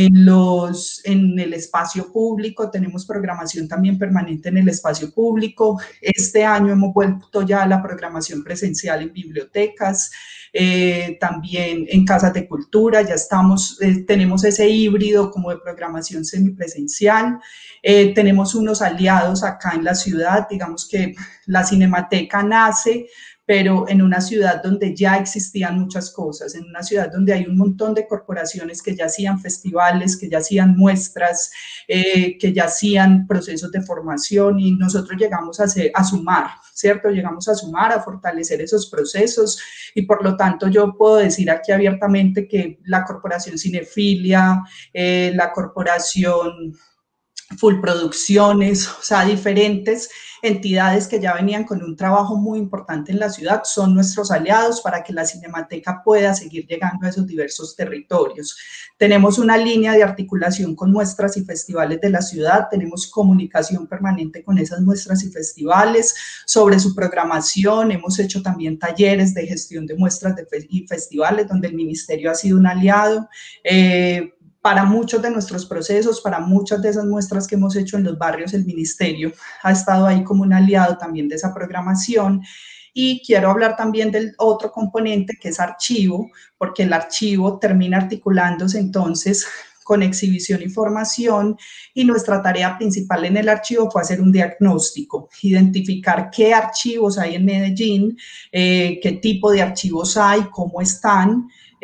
en el espacio público. Tenemos programación también permanente en el espacio público. Este año hemos vuelto ya a la programación presencial en bibliotecas, también en casas de cultura. Ya tenemos ese híbrido como de programación semipresencial. Tenemos unos aliados acá en la ciudad. Digamos que la Cinemateca nace pero en una ciudad donde ya existían muchas cosas, en una ciudad donde hay un montón de corporaciones que ya hacían festivales, que ya hacían muestras, que ya hacían procesos de formación, y nosotros llegamos a sumar, ¿cierto? Llegamos a sumar, a fortalecer esos procesos, y por lo tanto yo puedo decir aquí abiertamente que la Corporación Cinefilia, la Corporación Full Producciones, o sea, diferentes entidades que ya venían con un trabajo muy importante en la ciudad, son nuestros aliados para que la Cinemateca pueda seguir llegando a esos diversos territorios. Tenemos una línea de articulación con muestras y festivales de la ciudad, tenemos comunicación permanente con esas muestras y festivales sobre su programación, hemos hecho también talleres de gestión de muestras y festivales donde el ministerio ha sido un aliado, para muchos de nuestros procesos, para muchas de esas muestras que hemos hecho en los barrios, el ministerio ha estado ahí como un aliado también de esa programación. Y quiero hablar también del otro componente que es archivo, porque el archivo termina articulándose entonces con exhibición y formación, y nuestra tarea principal en el archivo fue hacer un diagnóstico, identificar qué archivos hay en Medellín, qué tipo de archivos hay, cómo están,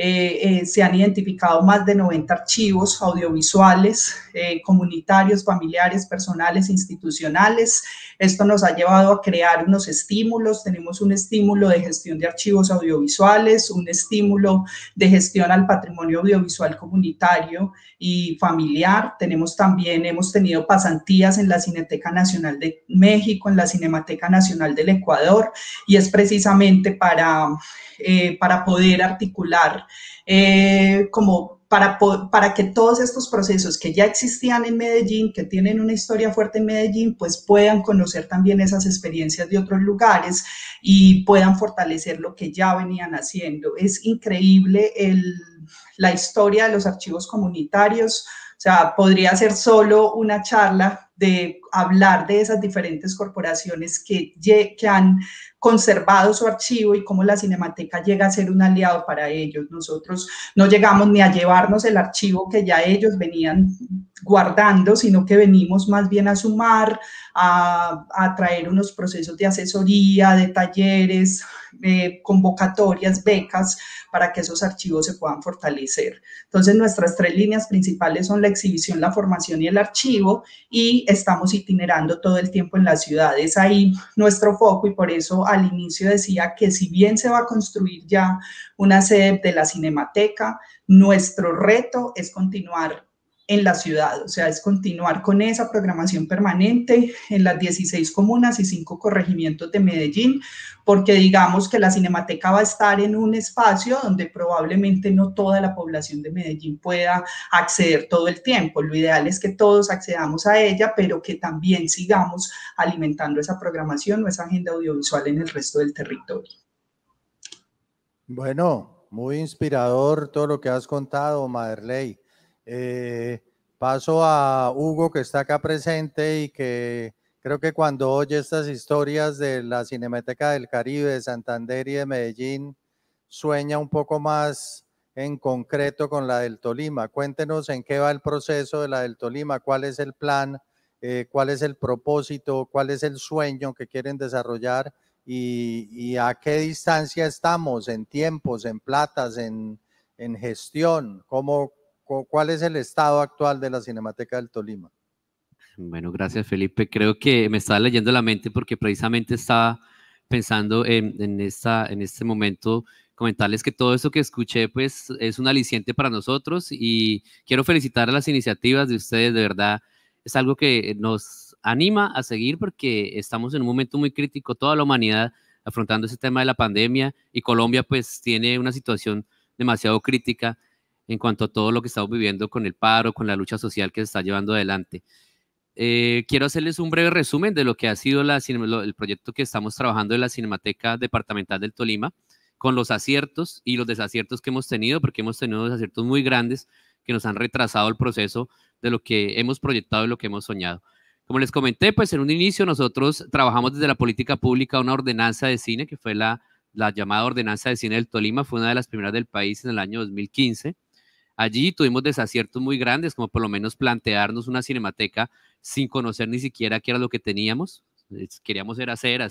se han identificado más de 90 archivos audiovisuales, comunitarios, familiares, personales, institucionales. Esto nos ha llevado a crear unos estímulos. Tenemos un estímulo de gestión de archivos audiovisuales, un estímulo de gestión al patrimonio audiovisual comunitario y familiar. Hemos tenido pasantías en la Cineteca Nacional de México, en la Cinemateca Nacional del Ecuador, y es precisamente para poder articular para que todos estos procesos que ya existían en Medellín, que tienen una historia fuerte en Medellín, pues puedan conocer también esas experiencias de otros lugares y puedan fortalecer lo que ya venían haciendo. Es increíble la historia de los archivos comunitarios. O sea, podría ser solo una charla de hablar de esas diferentes corporaciones que han conservado su archivo y cómo la Cinemateca llega a ser un aliado para ellos. Nosotros no llegamos ni a llevarnos el archivo que ya ellos venían guardando, sino que venimos más bien a sumar, a traer unos procesos de asesoría, de talleres, convocatorias, becas, para que esos archivos se puedan fortalecer. Entonces, nuestras 3 líneas principales son la exhibición, la formación y el archivo, y estamos itinerando todo el tiempo en las ciudades. Ahí nuestro foco, y por eso al inicio decía que si bien se va a construir ya una sede de la Cinemateca, nuestro reto es continuar en la ciudad, o sea, es continuar con esa programación permanente en las 16 comunas y 5 corregimientos de Medellín, porque digamos que la Cinemateca va a estar en un espacio donde probablemente no toda la población de Medellín pueda acceder todo el tiempo. Lo ideal es que todos accedamos a ella, pero que también sigamos alimentando esa programación o esa agenda audiovisual en el resto del territorio. Bueno, muy inspirador todo lo que has contado, Maderley. Paso a Hugo, que está acá presente y que creo que cuando oye estas historias de la Cinemateca del Caribe, de Santander y de Medellín, sueña un poco más en concreto con la del Tolima. Cuéntenos en qué va el proceso de la del Tolima, cuál es el plan, cuál es el propósito, cuál es el sueño que quieren desarrollar y a qué distancia estamos en tiempos, en platas, en gestión, ¿cuál es el estado actual de la Cinemateca del Tolima? Bueno, gracias, Felipe. Creo que me estaba leyendo la mente porque precisamente estaba pensando en este momento, comentarles que todo esto que escuché pues es un aliciente para nosotros y quiero felicitar a las iniciativas de ustedes, de verdad, es algo que nos anima a seguir porque estamos en un momento muy crítico, toda la humanidad afrontando ese tema de la pandemia y Colombia pues tiene una situación demasiado crítica en cuanto a todo lo que estamos viviendo con el paro, con la lucha social que se está llevando adelante. Quiero hacerles un breve resumen de lo que ha sido el proyecto que estamos trabajando en la Cinemateca Departamental del Tolima, con los aciertos y los desaciertos que hemos tenido, porque hemos tenido desaciertos muy grandes que nos han retrasado el proceso de lo que hemos proyectado y lo que hemos soñado. Como les comenté, pues en un inicio nosotros trabajamos desde la política pública una ordenanza de cine, que fue la llamada Ordenanza de Cine del Tolima, fue una de las primeras del país en el año 2015. Allí tuvimos desaciertos muy grandes, como por lo menos plantearnos una cinemateca sin conocer ni siquiera qué era lo que teníamos. Queríamos hacer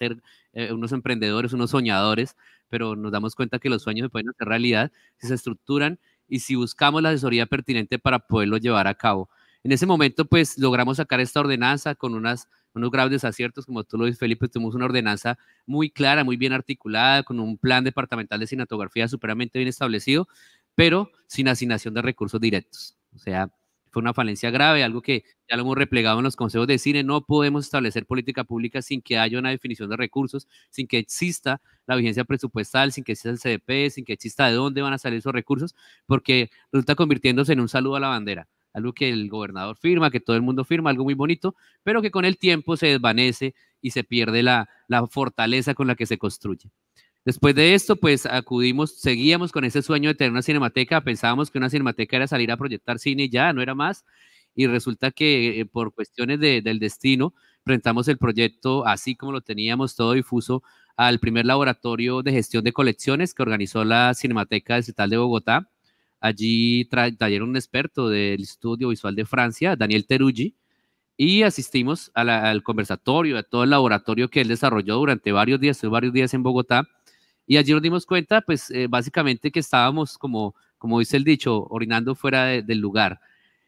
unos emprendedores, unos soñadores, pero nos damos cuenta que los sueños se pueden hacer realidad si se estructuran y si buscamos la asesoría pertinente para poderlo llevar a cabo. En ese momento, pues, logramos sacar esta ordenanza con unos graves desaciertos, como tú lo dices, Felipe, tuvimos una ordenanza muy clara, muy bien articulada, con un plan departamental de cinematografía supremamente bien establecido, pero sin asignación de recursos directos. O sea, fue una falencia grave, algo que ya lo hemos replegado en los consejos de cine. No podemos establecer política pública sin que haya una definición de recursos, sin que exista la vigencia presupuestal, sin que exista el CDP, sin que exista de dónde van a salir esos recursos, porque resulta convirtiéndose en un saludo a la bandera, algo que el gobernador firma, que todo el mundo firma, algo muy bonito, pero que con el tiempo se desvanece y se pierde la fortaleza con la que se construye. Después de esto, pues seguíamos con ese sueño de tener una cinemateca, pensábamos que una cinemateca era salir a proyectar cine y ya, no era más, y resulta que por cuestiones del destino, presentamos el proyecto así como lo teníamos, todo difuso, al primer laboratorio de gestión de colecciones que organizó la Cinemateca Distrital de Bogotá. Allí trajeron un experto del Instituto Visual de Francia, Daniel Teruggi, y asistimos al conversatorio, a todo el laboratorio que él desarrolló durante varios días en Bogotá. Y allí nos dimos cuenta, pues básicamente que estábamos, como dice el dicho, orinando fuera del lugar,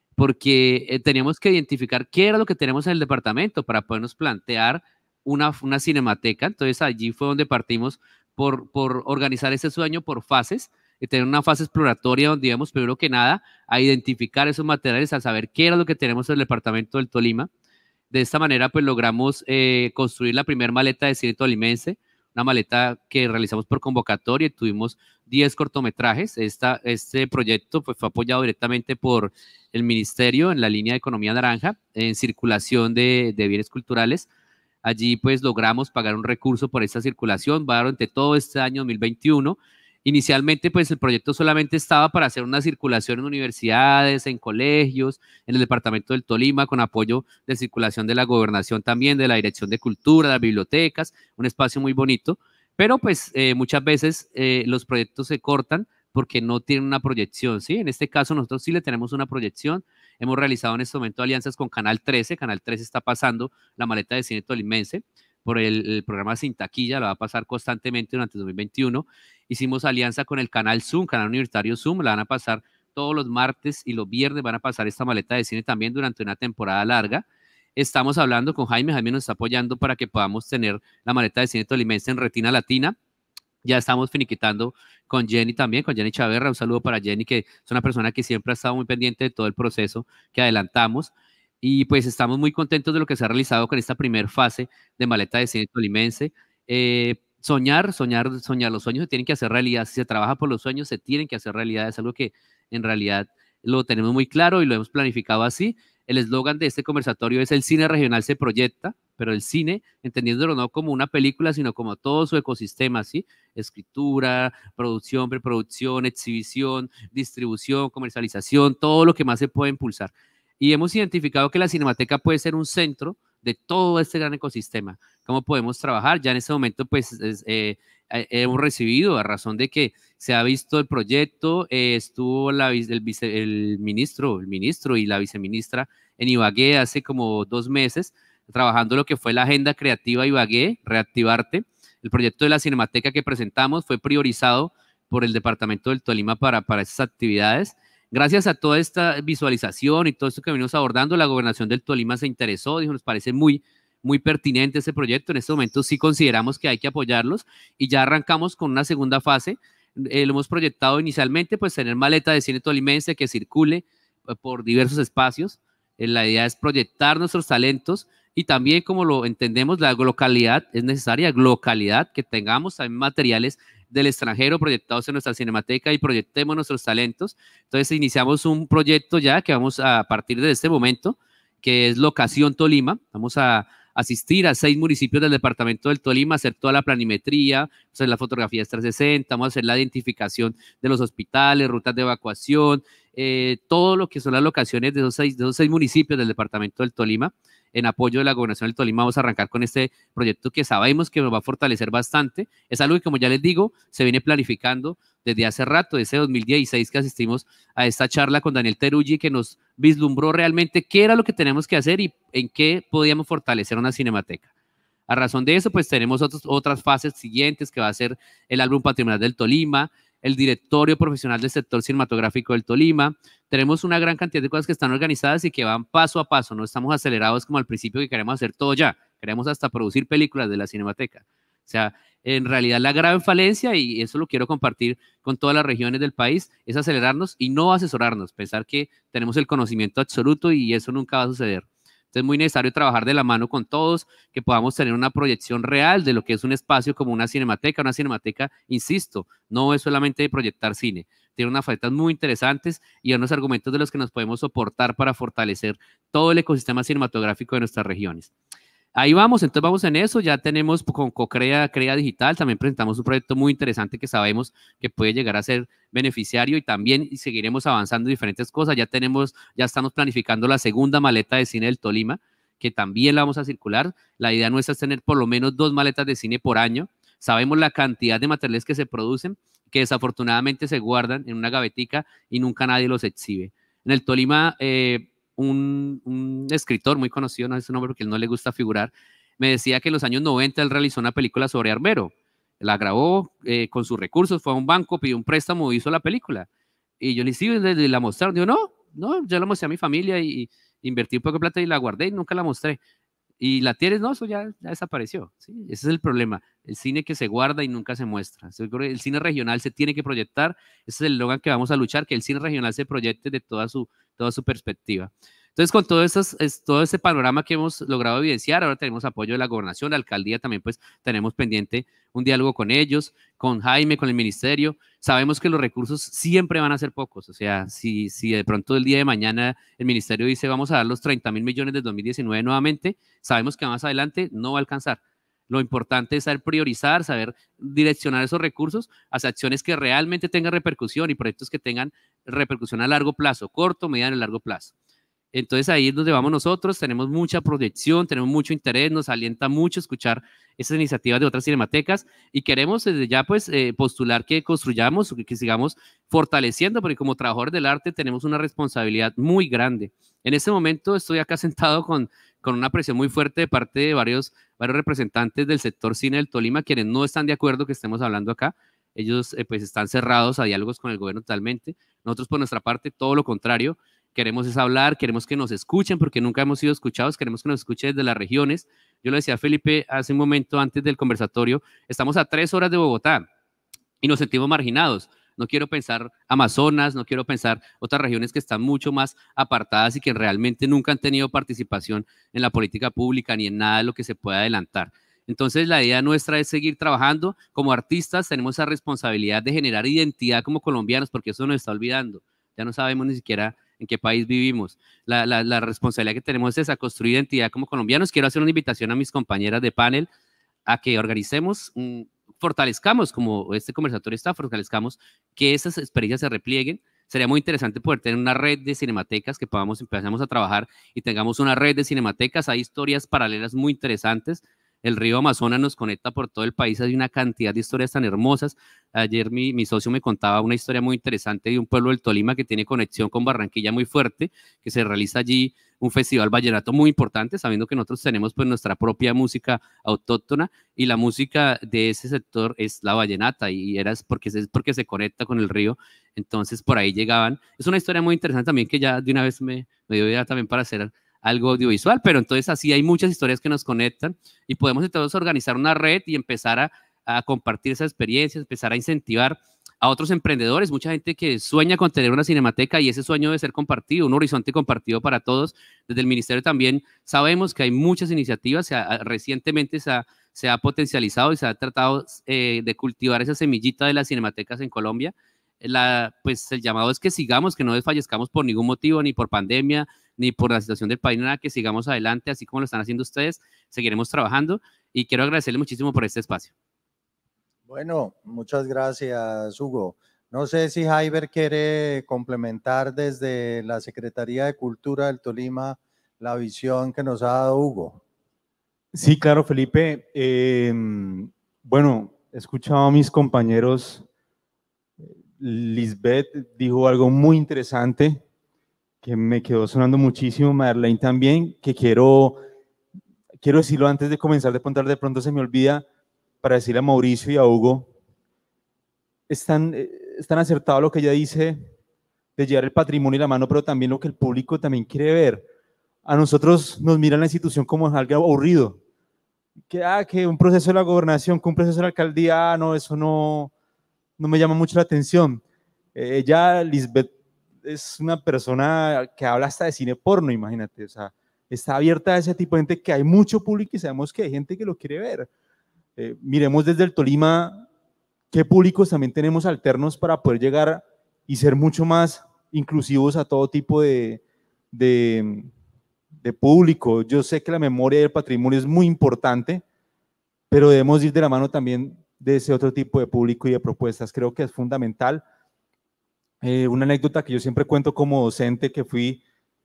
porque teníamos que identificar qué era lo que tenemos en el departamento para podernos plantear una cinemateca. Entonces allí fue donde partimos por organizar ese sueño por fases, y tener una fase exploratoria donde íbamos primero que nada a identificar esos materiales, a saber qué era lo que tenemos en el departamento del Tolima. De esta manera, pues logramos construir la primera maleta de cine tolimense, una maleta que realizamos por convocatoria, y tuvimos 10 cortometrajes. Este proyecto pues, fue apoyado directamente por el Ministerio en la línea de Economía Naranja, en circulación de bienes culturales. Allí pues logramos pagar un recurso por esta circulación, durante todo este año 2021. Inicialmente, pues el proyecto solamente estaba para hacer una circulación en universidades, en colegios, en el departamento del Tolima, con apoyo de circulación de la gobernación también, de la Dirección de Cultura, de las bibliotecas, un espacio muy bonito. Pero pues muchas veces los proyectos se cortan porque no tienen una proyección, ¿sí? En este caso nosotros sí le tenemos una proyección. Hemos realizado en este momento alianzas con Canal 13. Canal 13 está pasando la maleta de cine tolimense por el programa Sin Taquilla, la va a pasar constantemente durante 2021. Hicimos alianza con el canal Zoom, canal universitario Zoom, la van a pasar todos los martes y los viernes, van a pasar esta maleta de cine también durante una temporada larga. Estamos hablando con Jaime nos está apoyando para que podamos tener la maleta de cine tolimense en Retina Latina. Ya estamos finiquitando con Jenny también, con Jenny Chaverra. Un saludo para Jenny, que es una persona que siempre ha estado muy pendiente de todo el proceso que adelantamos. Y pues estamos muy contentos de lo que se ha realizado con esta primera fase de maleta de cine tolimense. Soñar, los sueños se tienen que hacer realidad. Si se trabaja por los sueños, se tienen que hacer realidad. Es algo que en realidad lo tenemos muy claro y lo hemos planificado así. El eslogan de este conversatorio es: el cine regional se proyecta, pero el cine, entendiéndolo no como una película, sino como todo su ecosistema, ¿sí? Escritura, producción, preproducción, exhibición, distribución, comercialización, todo lo que más se puede impulsar. Y hemos identificado que la Cinemateca puede ser un centro de todo este gran ecosistema. ¿Cómo podemos trabajar? Ya en este momento, pues, hemos recibido, a razón de que se ha visto el proyecto, estuvo el ministro y la viceministra en Ibagué hace como 2 meses, trabajando lo que fue la agenda creativa Ibagué, Reactivarte. El proyecto de la Cinemateca que presentamos fue priorizado por el departamento del Tolima para esas actividades. Gracias a toda esta visualización y todo esto que venimos abordando, la gobernación del Tolima se interesó, dijo: nos parece muy pertinente ese proyecto. En este momento sí consideramos que hay que apoyarlos y ya arrancamos con una segunda fase. Lo hemos proyectado inicialmente, pues tener maleta de cine tolimense que circule por diversos espacios. La idea es proyectar nuestros talentos y también, como lo entendemos, la localidad es necesaria, localidad, que tengamos también materiales del extranjero proyectados en nuestra Cinemateca y proyectemos nuestros talentos. Entonces iniciamos un proyecto ya que vamos a partir de este momento, que es Locación Tolima. Vamos a asistir a 6 municipios del departamento del Tolima, hacer toda la planimetría, hacer la fotografía 360, vamos a hacer la identificación de los hospitales, rutas de evacuación, todo lo que son las locaciones de esos seis municipios del departamento del Tolima. En apoyo de la gobernación del Tolima vamos a arrancar con este proyecto que sabemos que nos va a fortalecer bastante. Es algo que, como ya les digo, se viene planificando desde hace rato, desde 2016 que asistimos a esta charla con Daniel Teruggi, que nos vislumbró realmente qué era lo que tenemos que hacer y en qué podíamos fortalecer una cinemateca. A razón de eso, pues tenemos otras fases siguientes, que va a ser el álbum patrimonial del Tolima, el directorio profesional del sector cinematográfico del Tolima. Tenemos una gran cantidad de cosas que están organizadas y que van paso a paso, no estamos acelerados como al principio, que queremos hacer todo ya, queremos hasta producir películas de la Cinemateca. O sea, en realidad la gran falencia, y eso lo quiero compartir con todas las regiones del país, es acelerarnos y no asesorarnos, pensar que tenemos el conocimiento absoluto y eso nunca va a suceder. Entonces es muy necesario trabajar de la mano con todos, que podamos tener una proyección real de lo que es un espacio como una cinemateca. Una cinemateca, insisto, no es solamente proyectar cine, tiene unas facetas muy interesantes y unos argumentos de los que nos podemos soportar para fortalecer todo el ecosistema cinematográfico de nuestras regiones. Ahí vamos, entonces vamos en eso. Ya tenemos con CoCrea Digital, también presentamos un proyecto muy interesante que sabemos que puede llegar a ser beneficiario, y también seguiremos avanzando en diferentes cosas. Ya estamos planificando la segunda maleta de cine del Tolima, que también la vamos a circular. La idea nuestra es tener por lo menos 2 maletas de cine por año. Sabemos la cantidad de materiales que se producen, que desafortunadamente se guardan en una gavetica y nunca nadie los exhibe. En el Tolima, un escritor muy conocido, no sé su nombre porque él no le gusta figurar, me decía que en los años 90 él realizó una película sobre Armero, la grabó con sus recursos, fue a un banco, pidió un préstamo, hizo la película. Y yo le dije, sí, la mostraron. Digo, no, yo la mostré a mi familia y invertí un poco de plata y la guardé y nunca la mostré. Y la tienes, no, eso ya desapareció. ¿Sí? Ese es el problema. El cine que se guarda y nunca se muestra. El cine regional se tiene que proyectar. Ese es el eslogan que vamos a luchar, que el cine regional se proyecte de toda su perspectiva. Entonces, con todo ese panorama que hemos logrado evidenciar, ahora tenemos apoyo de la gobernación, la alcaldía también, pues tenemos pendiente un diálogo con ellos, con Jaime, con el ministerio. Sabemos que los recursos siempre van a ser pocos. O sea, si de pronto el día de mañana el ministerio dice vamos a dar los 30.000 millones del 2019 nuevamente, sabemos que más adelante no va a alcanzar. Lo importante es saber priorizar, saber direccionar esos recursos hacia acciones que realmente tengan repercusión y proyectos que tengan repercusión a largo plazo, corto, mediano y largo plazo. Entonces ahí es donde vamos nosotros, tenemos mucha proyección, tenemos mucho interés, nos alienta mucho escuchar esas iniciativas de otras cinematecas y queremos desde ya pues postular que construyamos, que sigamos fortaleciendo, porque como trabajadores del arte tenemos una responsabilidad muy grande. En este momento estoy acá sentado con una presión muy fuerte de parte de varios representantes del sector cine del Tolima, quienes no están de acuerdo que estemos hablando acá. Ellos pues están cerrados a diálogos con el gobierno totalmente. Nosotros por nuestra parte todo lo contrario. Queremos es hablar, queremos que nos escuchen porque nunca hemos sido escuchados, queremos que nos escuchen desde las regiones. Yo le decía a Felipe hace un momento antes del conversatorio, estamos a 3 horas de Bogotá y nos sentimos marginados. No quiero pensar Amazonas, no quiero pensar otras regiones que están mucho más apartadas y que realmente nunca han tenido participación en la política pública ni en nada de lo que se pueda adelantar. Entonces la idea nuestra es seguir trabajando. Como artistas tenemos esa responsabilidad de generar identidad como colombianos porque eso nos está olvidando. Ya no sabemos ni siquiera en qué país vivimos. La responsabilidad que tenemos es a construir identidad como colombianos. Quiero hacer una invitación a mis compañeras de panel a que organicemos, fortalezcamos, como este conversatorio está, fortalezcamos que esas experiencias se replieguen. Sería muy interesante poder tener una red de cinematecas que empezamos a trabajar y tengamos una red de cinematecas. Hay historias paralelas muy interesantes. El río Amazonas nos conecta por todo el país, hay una cantidad de historias tan hermosas. Ayer mi socio me contaba una historia muy interesante de un pueblo del Tolima que tiene conexión con Barranquilla muy fuerte, que se realiza allí un festival vallenato muy importante, sabiendo que nosotros tenemos pues nuestra propia música autóctona y la música de ese sector es la vallenata y es porque se conecta con el río, entonces por ahí llegaban. Es una historia muy interesante también que ya de una vez me dio idea también para hacer algo audiovisual, pero entonces así hay muchas historias que nos conectan y podemos entonces organizar una red y empezar a compartir esas experiencias, empezar a incentivar a otros emprendedores, mucha gente que sueña con tener una cinemateca y ese sueño debe ser compartido, un horizonte compartido para todos. Desde el ministerio también sabemos que hay muchas iniciativas, recientemente se ha potencializado y se ha tratado de cultivar esa semillita de las cinematecas en Colombia. Pues el llamado es que sigamos, que no desfallezcamos por ningún motivo, ni por pandemia, ni por la situación del país, nada, que sigamos adelante, así como lo están haciendo ustedes, seguiremos trabajando y quiero agradecerles muchísimo por este espacio. Bueno, muchas gracias, Hugo. No sé si Jaiber quiere complementar desde la Secretaría de Cultura del Tolima la visión que nos ha dado Hugo. Sí, claro, Felipe. Bueno, he escuchado a mis compañeros. Lisbeth dijo algo muy interesante que me quedó sonando muchísimo, Marlene también, que quiero decirlo antes de comenzar de pronto se me olvida, para decirle a Mauricio y a Hugo, es tan acertado lo que ella dice de llevar el patrimonio y la mano, pero también lo que el público también quiere ver. A nosotros nos miran la institución como algo aburrido, que un proceso de la gobernación, que un proceso de la alcaldía, no, eso no me llama mucho la atención. Ella, Lisbeth, es una persona que habla hasta de cine porno, imagínate, o sea, está abierta a ese tipo de gente que hay mucho público y sabemos que hay gente que lo quiere ver. Miremos desde el Tolima qué públicos también tenemos alternos para poder llegar y ser mucho más inclusivos a todo tipo de público. Yo sé que la memoria y el patrimonio es muy importante, pero debemos ir de la mano también de ese otro tipo de público y de propuestas. Creo que es fundamental. Una anécdota que yo siempre cuento como docente que fui,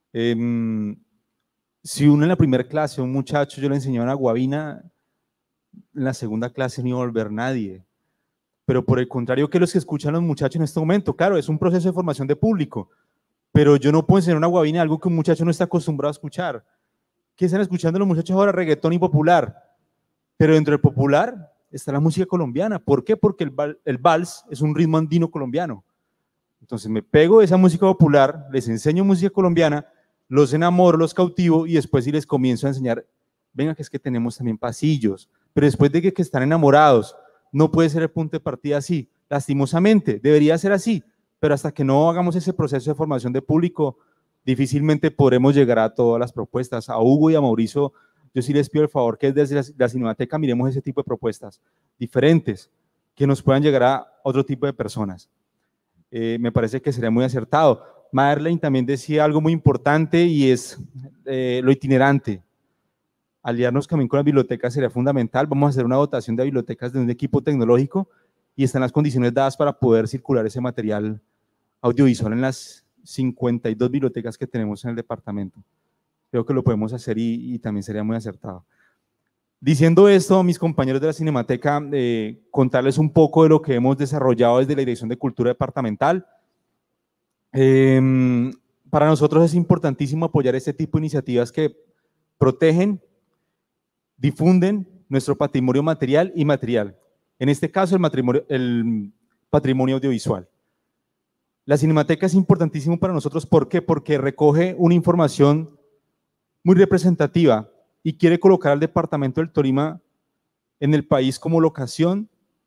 si uno en la primera clase, un muchacho, yo le enseñaba una guabina, en la segunda clase no iba a volver nadie. Pero por el contrario que los que escuchan los muchachos en este momento, claro, es un proceso de formación de público, pero yo no puedo enseñar una guabina algo que un muchacho no está acostumbrado a escuchar. ¿Qué están escuchando los muchachos ahora? Reggaetón y popular. Pero dentro del popular está la música colombiana. ¿Por qué? Porque el vals es un ritmo andino colombiano. Entonces me pego de esa música popular, les enseño música colombiana, los enamoro, los cautivo y después sí les comienzo a enseñar, venga que es que tenemos también pasillos, pero después de que están enamorados, no puede ser el punto de partida así, lastimosamente, debería ser así, pero hasta que no hagamos ese proceso de formación de público, difícilmente podremos llegar a todas las propuestas. A Hugo y a Mauricio, yo sí les pido el favor que desde la Cinemateca miremos ese tipo de propuestas diferentes, que nos puedan llegar a otro tipo de personas. Me parece que sería muy acertado. Marlene también decía algo muy importante y es lo itinerante. Aliarnos también con las bibliotecas sería fundamental. Vamos a hacer una dotación de bibliotecas de un equipo tecnológico y están las condiciones dadas para poder circular ese material audiovisual en las 52 bibliotecas que tenemos en el departamento. Creo que lo podemos hacer y también sería muy acertado. Diciendo esto, mis compañeros de la Cinemateca, contarles un poco de lo que hemos desarrollado desde la Dirección de Cultura Departamental. Para nosotros es importantísimo apoyar este tipo de iniciativas que protegen, difunden nuestro patrimonio material y inmaterial. En este caso, el patrimonio audiovisual. La Cinemateca es importantísimo para nosotros. ¿Por qué? Porque recoge una información muy representativa y quiere colocar al departamento del Tolima en el país como locación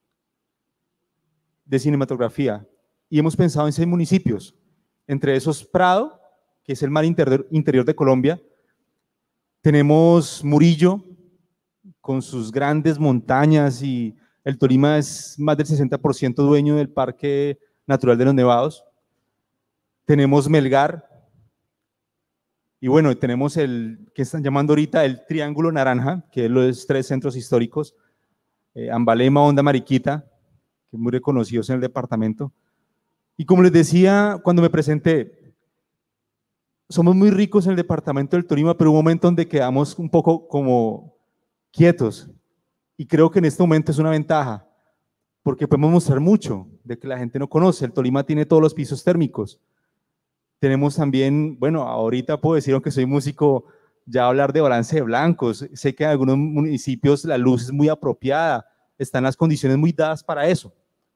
de cinematografía. Y hemos pensado en 6 municipios, entre esos Prado, que es el mar interior de Colombia, tenemos Murillo, con sus grandes montañas, y el Tolima es más del 60% dueño del Parque Natural de los Nevados. Tenemos Melgar, y bueno, tenemos el que están llamando ahorita el Triángulo Naranja, que es los 3 centros históricos, Ambalema, Honda, Mariquita, que son muy reconocidos en el departamento. Y como les decía cuando me presenté, somos muy ricos en el departamento del Tolima, pero hubo un momento donde quedamos un poco como quietos. Y creo que en este momento es una ventaja, porque podemos mostrar mucho de que la gente no conoce. El Tolima tiene todos los pisos térmicos. Tenemos también, bueno, ahorita puedo decir, aunque soy músico, ya hablar de balance de blancos. Sé que en algunos municipios la luz es muy apropiada, están las condiciones muy dadas para eso.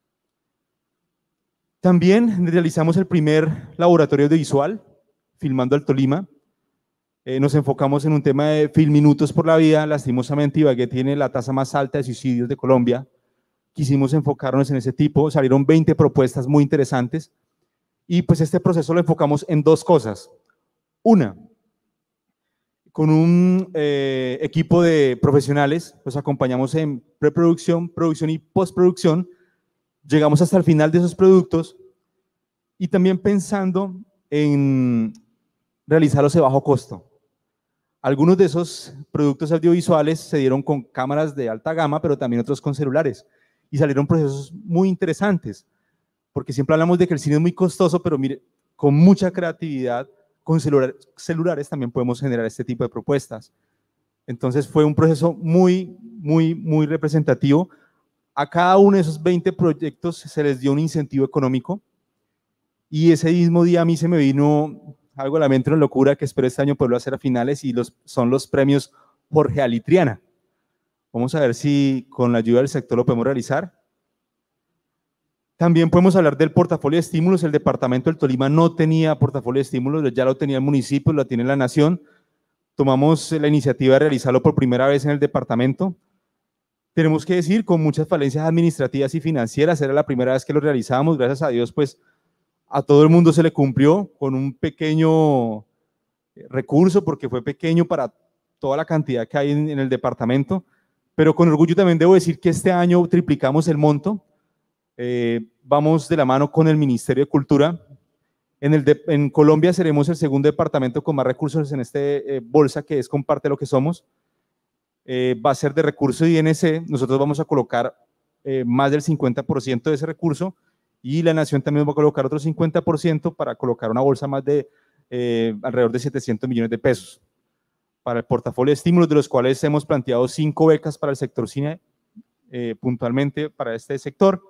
También realizamos el primer laboratorio audiovisual, Filmando al Tolima. Nos enfocamos en un tema de Filminutos por la Vida. Lastimosamente, Ibagué tiene la tasa más alta de suicidios de Colombia. Quisimos enfocarnos en ese tipo. Salieron 20 propuestas muy interesantes. Y pues este proceso lo enfocamos en 2 cosas. Una, con un equipo de profesionales, los acompañamos en preproducción, producción y postproducción. Llegamos hasta el final de esos productos y también pensando en realizarlos de bajo costo. Algunos de esos productos audiovisuales se dieron con cámaras de alta gama, pero también otros con celulares. Y salieron procesos muy interesantes, porque siempre hablamos de que el cine es muy costoso, pero mire, con mucha creatividad, con celulares también podemos generar este tipo de propuestas. Entonces fue un proceso muy representativo. A cada uno de esos 20 proyectos se les dio un incentivo económico y ese mismo día a mí se me vino algo a la mente, una locura que espero este año poderlo hacer a finales, y son los premios Jorge Alitriana. Vamos a ver si con la ayuda del sector lo podemos realizar. También podemos hablar del portafolio de estímulos. El departamento del Tolima no tenía portafolio de estímulos, ya lo tenía el municipio, lo tiene la nación. Tomamos la iniciativa de realizarlo por primera vez en el departamento. Tenemos que decir, con muchas falencias administrativas y financieras, era la primera vez que lo realizábamos. Gracias a Dios, pues a todo el mundo se le cumplió con un pequeño recurso, porque fue pequeño para toda la cantidad que hay en el departamento, pero con orgullo también debo decir que este año triplicamos el monto. Vamos de la mano con el Ministerio de Cultura. En Colombia seremos el segundo departamento con más recursos en este bolsa, que es Comparte lo que somos. Va a ser de recurso de INC. Nosotros vamos a colocar más del 50% de ese recurso, y la nación también va a colocar otro 50% para colocar una bolsa más de alrededor de 700 millones de pesos para el portafolio de estímulos, de los cuales hemos planteado 5 becas para el sector cine, puntualmente para este sector.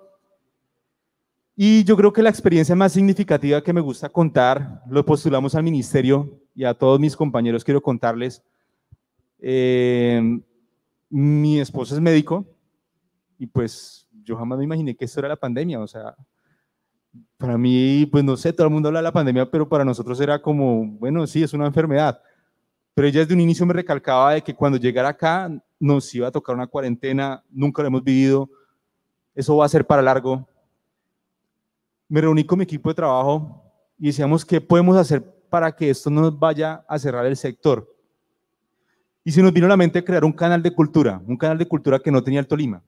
Y yo creo que la experiencia más significativa que me gusta contar, lo postulamos al ministerio, y a todos mis compañeros quiero contarles. Mi esposo es médico y pues yo jamás me imaginé que esto era la pandemia, o sea, para mí, pues no sé, todo el mundo habla de la pandemia, pero para nosotros era como, bueno, sí, es una enfermedad. Pero ella desde un inicio me recalcaba de que cuando llegara acá nos iba a tocar una cuarentena, nunca lo hemos vivido, eso va a ser para largo. Me reuní con mi equipo de trabajo y decíamos, ¿qué podemos hacer para que esto no nos vaya a cerrar el sector? Y se nos vino a la mente crear un canal de cultura que no tenía el Tolima.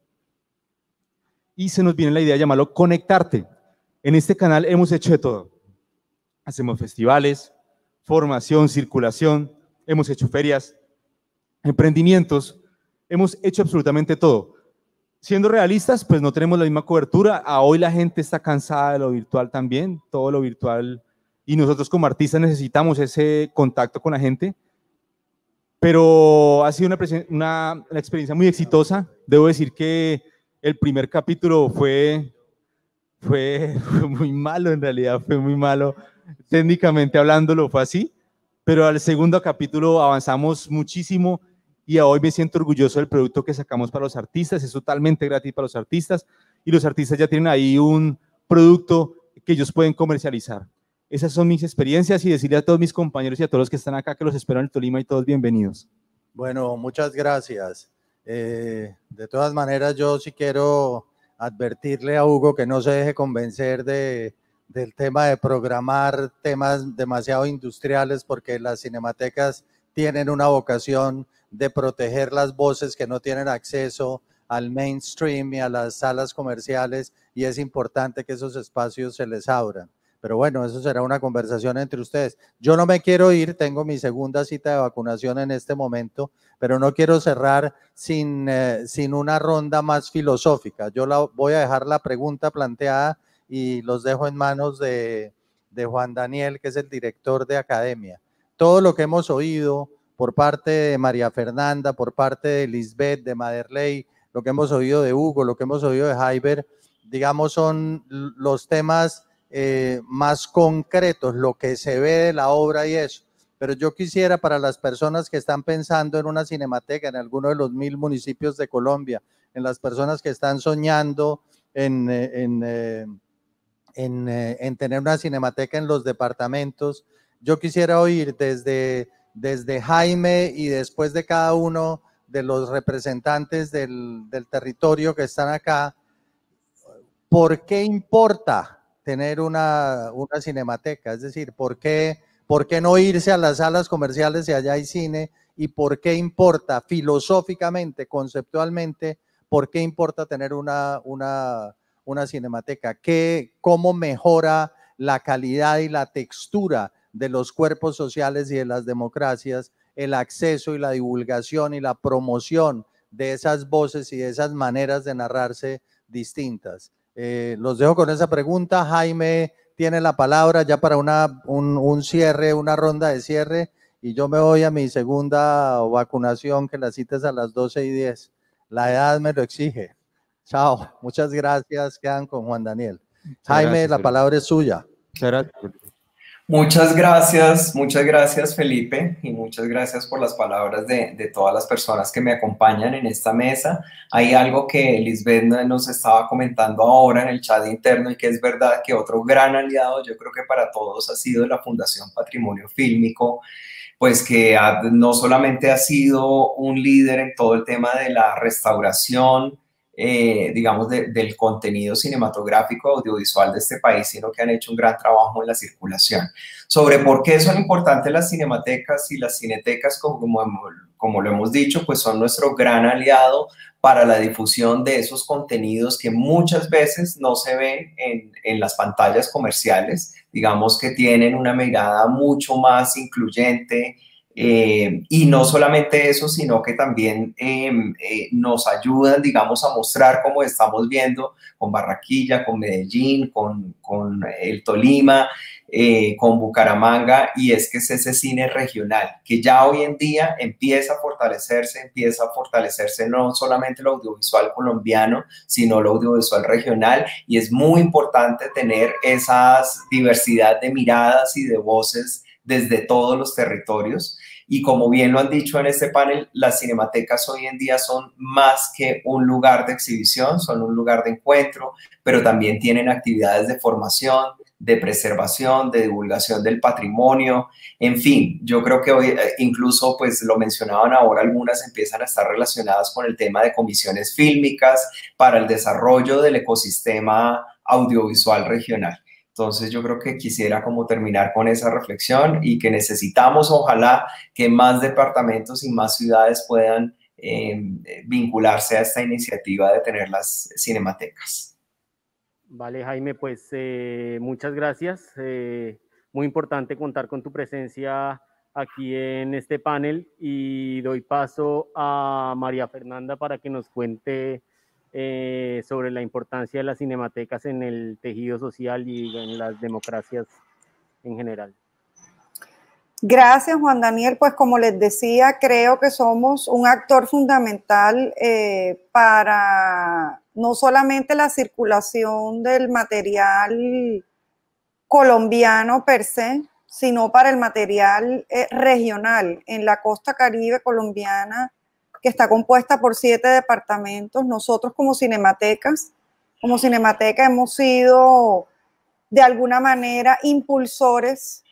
Y se nos viene la idea de llamarlo Conectarte. En este canal hemos hecho de todo. Hacemos festivales, formación, circulación, hemos hecho ferias, emprendimientos, hemos hecho absolutamente todo. Siendo realistas, pues no tenemos la misma cobertura. A hoy la gente está cansada de lo virtual también, todo lo virtual, y nosotros como artistas necesitamos ese contacto con la gente. Pero ha sido una experiencia muy exitosa. Debo decir que el primer capítulo fue muy malo, en realidad fue muy malo. Técnicamente hablándolo fue así, pero al segundo capítulo avanzamos muchísimo y hoy me siento orgulloso del producto que sacamos para los artistas. Es totalmente gratis para los artistas y los artistas ya tienen ahí un producto que ellos pueden comercializar. Esas son mis experiencias y decirle a todos mis compañeros y a todos los que están acá que los espero en el Tolima y todos bienvenidos. Bueno, muchas gracias. De todas maneras, yo sí quiero advertirle a Hugo que no se deje convencer del tema de programar temas demasiado industriales, porque las cinematecas tienen una vocación de proteger las voces que no tienen acceso al mainstream y a las salas comerciales, y es importante que esos espacios se les abran. Pero bueno, eso será una conversación entre ustedes. Yo no me quiero ir, tengo mi segunda cita de vacunación en este momento, pero no quiero cerrar sin una ronda más filosófica. Yo voy a dejar la pregunta planteada y los dejo en manos de Juan Daniel, que es el director de academia. Todo lo que hemos oído por parte de María Fernanda, por parte de Lisbeth, de Maderley, lo que hemos oído de Hugo, lo que hemos oído de Jaiber, digamos, son los temas más concretos, lo que se ve de la obra y eso. Pero yo quisiera, para las personas que están pensando en una cinemateca en alguno de los 1000 municipios de Colombia, en las personas que están soñando en tener una cinemateca en los departamentos, yo quisiera oír desde Jaime y después de cada uno de los representantes del territorio que están acá, ¿por qué importa tener una cinemateca? Es decir, ¿por qué no irse a las salas comerciales si allá hay cine? ¿Y por qué importa filosóficamente, conceptualmente, por qué importa tener una cinemateca? ¿Cómo mejora la calidad y la textura de los cuerpos sociales y de las democracias el acceso y la divulgación y la promoción de esas voces y de esas maneras de narrarse distintas? Los dejo con esa pregunta. Jaime tiene la palabra ya para un cierre, una ronda de cierre, y yo me voy a mi segunda vacunación, que la cita es a las 12:10. La edad me lo exige. Chao, muchas gracias. Quedan con Juan Daniel. Jaime, la palabra es suya. Muchas gracias Felipe, y muchas gracias por las palabras de todas las personas que me acompañan en esta mesa. Hay algo que Lisbeth nos estaba comentando ahora en el chat interno y que es verdad, que otro gran aliado, yo creo que para todos, ha sido la Fundación Patrimonio Fílmico, pues que no solamente ha sido un líder en todo el tema de la restauración, digamos, del contenido cinematográfico audiovisual de este país, sino que han hecho un gran trabajo en la circulación. Sobre por qué son importantes las cinematecas y las cinetecas, como lo hemos dicho, pues son nuestro gran aliado para la difusión de esos contenidos que muchas veces no se ven en las pantallas comerciales, digamos, que tienen una mirada mucho más incluyente. Y no solamente eso, sino que también nos ayudan, digamos, a mostrar, como estamos viendo con Barranquilla, con Medellín, con el Tolima, con Bucaramanga, y es que es ese cine regional que ya hoy en día empieza a fortalecerse no solamente el audiovisual colombiano, sino el audiovisual regional, y es muy importante tener esa diversidad de miradas y de voces desde todos los territorios. y como bien lo han dicho en este panel, las cinematecas hoy en día son más que un lugar de exhibición, son un lugar de encuentro, pero también tienen actividades de formación, de preservación, de divulgación del patrimonio, en fin, yo creo que hoy incluso, pues lo mencionaban ahora, algunas empiezan a estar relacionadas con el tema de comisiones fílmicas para el desarrollo del ecosistema audiovisual regional. Entonces yo creo que quisiera como terminar con esa reflexión y que necesitamos, ojalá, que más departamentos y más ciudades puedan vincularse a esta iniciativa de tener las cinematecas. Vale, Jaime, pues muchas gracias. Muy importante contar con tu presencia aquí en este panel y doy paso a María Fernanda para que nos cuente sobre la importancia de las cinematecas en el tejido social y en las democracias en general. Gracias, Juan Daniel. Pues como les decía, creo que somos un actor fundamental para no solamente la circulación del material colombiano per se, sino para el material regional en la costa caribe colombiana, que está compuesta por 7 departamentos. Nosotros como Cinemateca hemos sido de alguna manera impulsores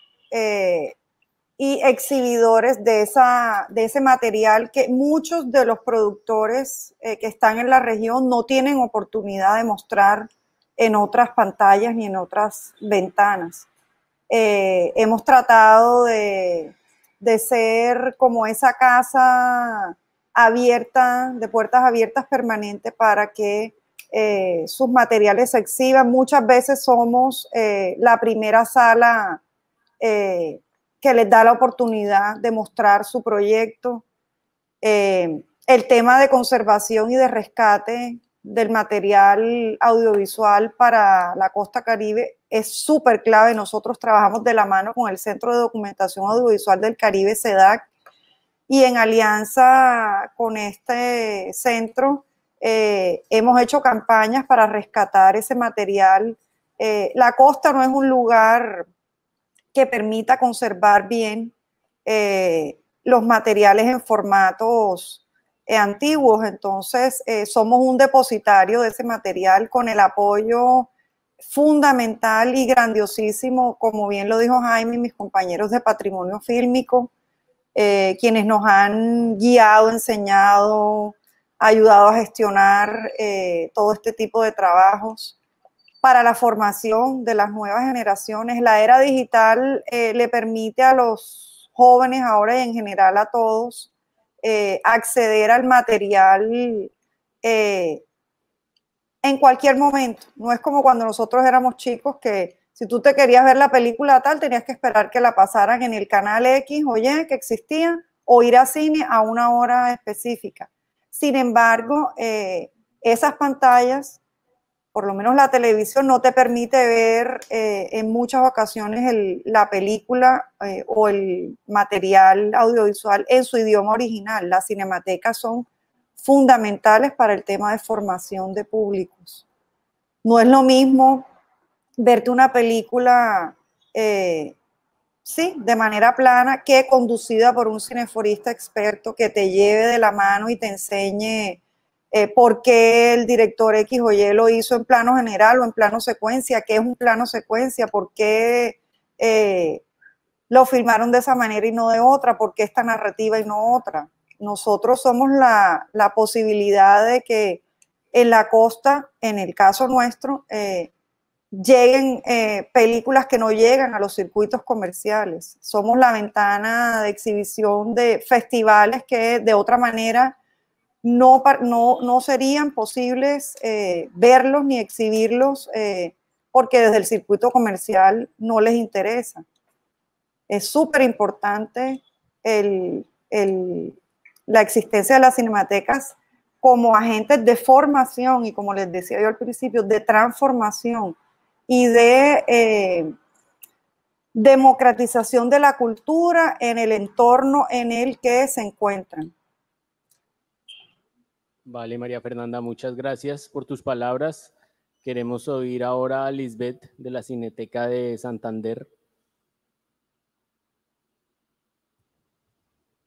y exhibidores de ese material que muchos de los productores que están en la región no tienen oportunidad de mostrar en otras pantallas ni en otras ventanas. Hemos tratado de ser como esa casa abierta, de puertas abiertas permanente para que sus materiales se exhiban. Muchas veces somos la primera sala que les da la oportunidad de mostrar su proyecto. El tema de conservación y de rescate del material audiovisual para la costa caribe es súper clave. Nosotros trabajamos de la mano con el Centro de Documentación Audiovisual del Caribe, CEDAC, y en alianza con este centro hemos hecho campañas para rescatar ese material. La costa no es un lugar que permita conservar bien los materiales en formatos antiguos. Entonces, somos un depositario de ese material con el apoyo fundamental y grandiosísimo, como bien lo dijo Jaime y mis compañeros de Patrimonio Fílmico, quienes nos han guiado, enseñado, ayudado a gestionar todo este tipo de trabajos para la formación de las nuevas generaciones. La era digital le permite a los jóvenes ahora y en general a todos acceder al material en cualquier momento. No es como cuando nosotros éramos chicos que si tú te querías ver la película tal, tenías que esperar que la pasaran en el canal X, oye, que existía, o ir a cine a una hora específica. Sin embargo, esas pantallas, por lo menos la televisión, no te permite ver en muchas ocasiones la película o el material audiovisual en su idioma original. Las cinematecas son fundamentales para el tema de formación de públicos. No es lo mismo verte una película sí, de manera plana que conducida por un cineforista experto que te lleve de la mano y te enseñe por qué el director X o Y lo hizo en plano general o en plano secuencia, qué es un plano secuencia, por qué lo filmaron de esa manera y no de otra, por qué esta narrativa y no otra. Nosotros somos la posibilidad de que en la costa, en el caso nuestro, lleguen películas que no llegan a los circuitos comerciales. Somos la ventana de exhibición de festivales que de otra manera no serían posibles verlos ni exhibirlos porque desde el circuito comercial no les interesa. Es súper importante la existencia de las cinematecas como agentes de formación y, como les decía yo al principio, de transformación y de democratización de la cultura en el entorno en el que se encuentran. Vale, María Fernanda, muchas gracias por tus palabras. Queremos oír ahora a Lisbeth de la Cineteca de Santander.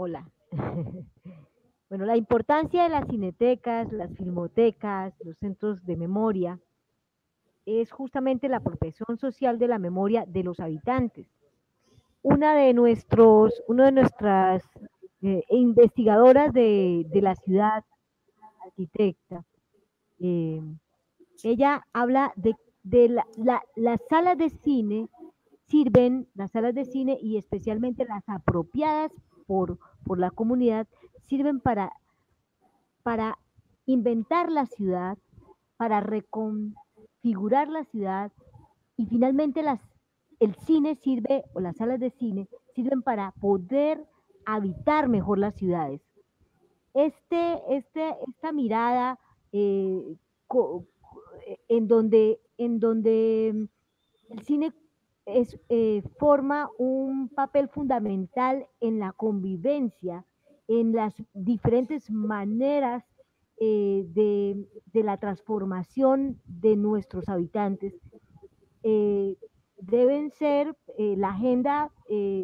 Hola. Bueno, la importancia de las cinetecas, las filmotecas, los centros de memoria, es justamente la apropiación social de la memoria de los habitantes. Una de nuestras investigadoras de la ciudad, arquitecta, ella habla de las salas de cine las salas de cine y especialmente las apropiadas por la comunidad, sirven para inventar la ciudad, para reconfigurar la ciudad, y finalmente el cine sirve, o las salas de cine, sirven para poder habitar mejor las ciudades. Esta mirada en donde el cine forma un papel fundamental en la convivencia, en las diferentes maneras de la transformación de nuestros habitantes, deben ser la agenda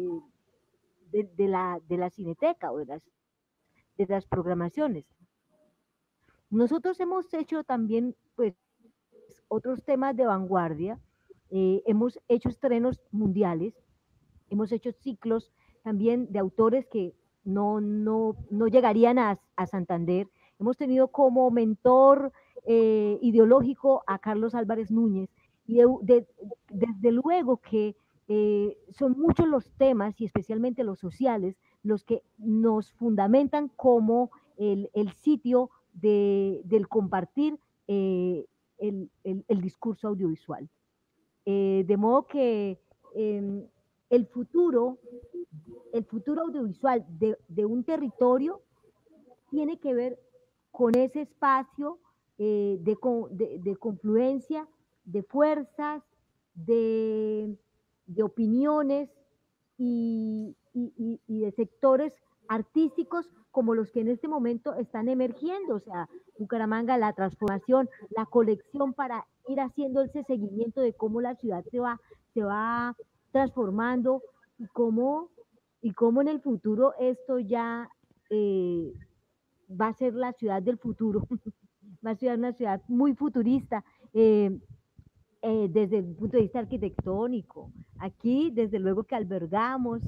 de la cineteca o de las programaciones. Nosotros hemos hecho también pues otros temas de vanguardia. Hemos hecho estrenos mundiales, hemos hecho ciclos también de autores que no llegarían a Santander. Hemos tenido como mentor ideológico a Carlos Álvarez Núñez, y desde luego que son muchos los temas, y especialmente los sociales, los que nos fundamentan como el sitio del compartir el discurso audiovisual. De modo que el futuro audiovisual de un territorio tiene que ver con ese espacio de confluencia, de fuerzas, de opiniones y de sectores artísticos como los que en este momento están emergiendo. O sea, Bucaramanga, la transformación, la colección, para ir haciendo ese seguimiento de cómo la ciudad se va transformando, y cómo en el futuro esto ya va a ser la ciudad del futuro. Va a ser una ciudad muy futurista desde el punto de vista arquitectónico. Aquí, desde luego que albergamos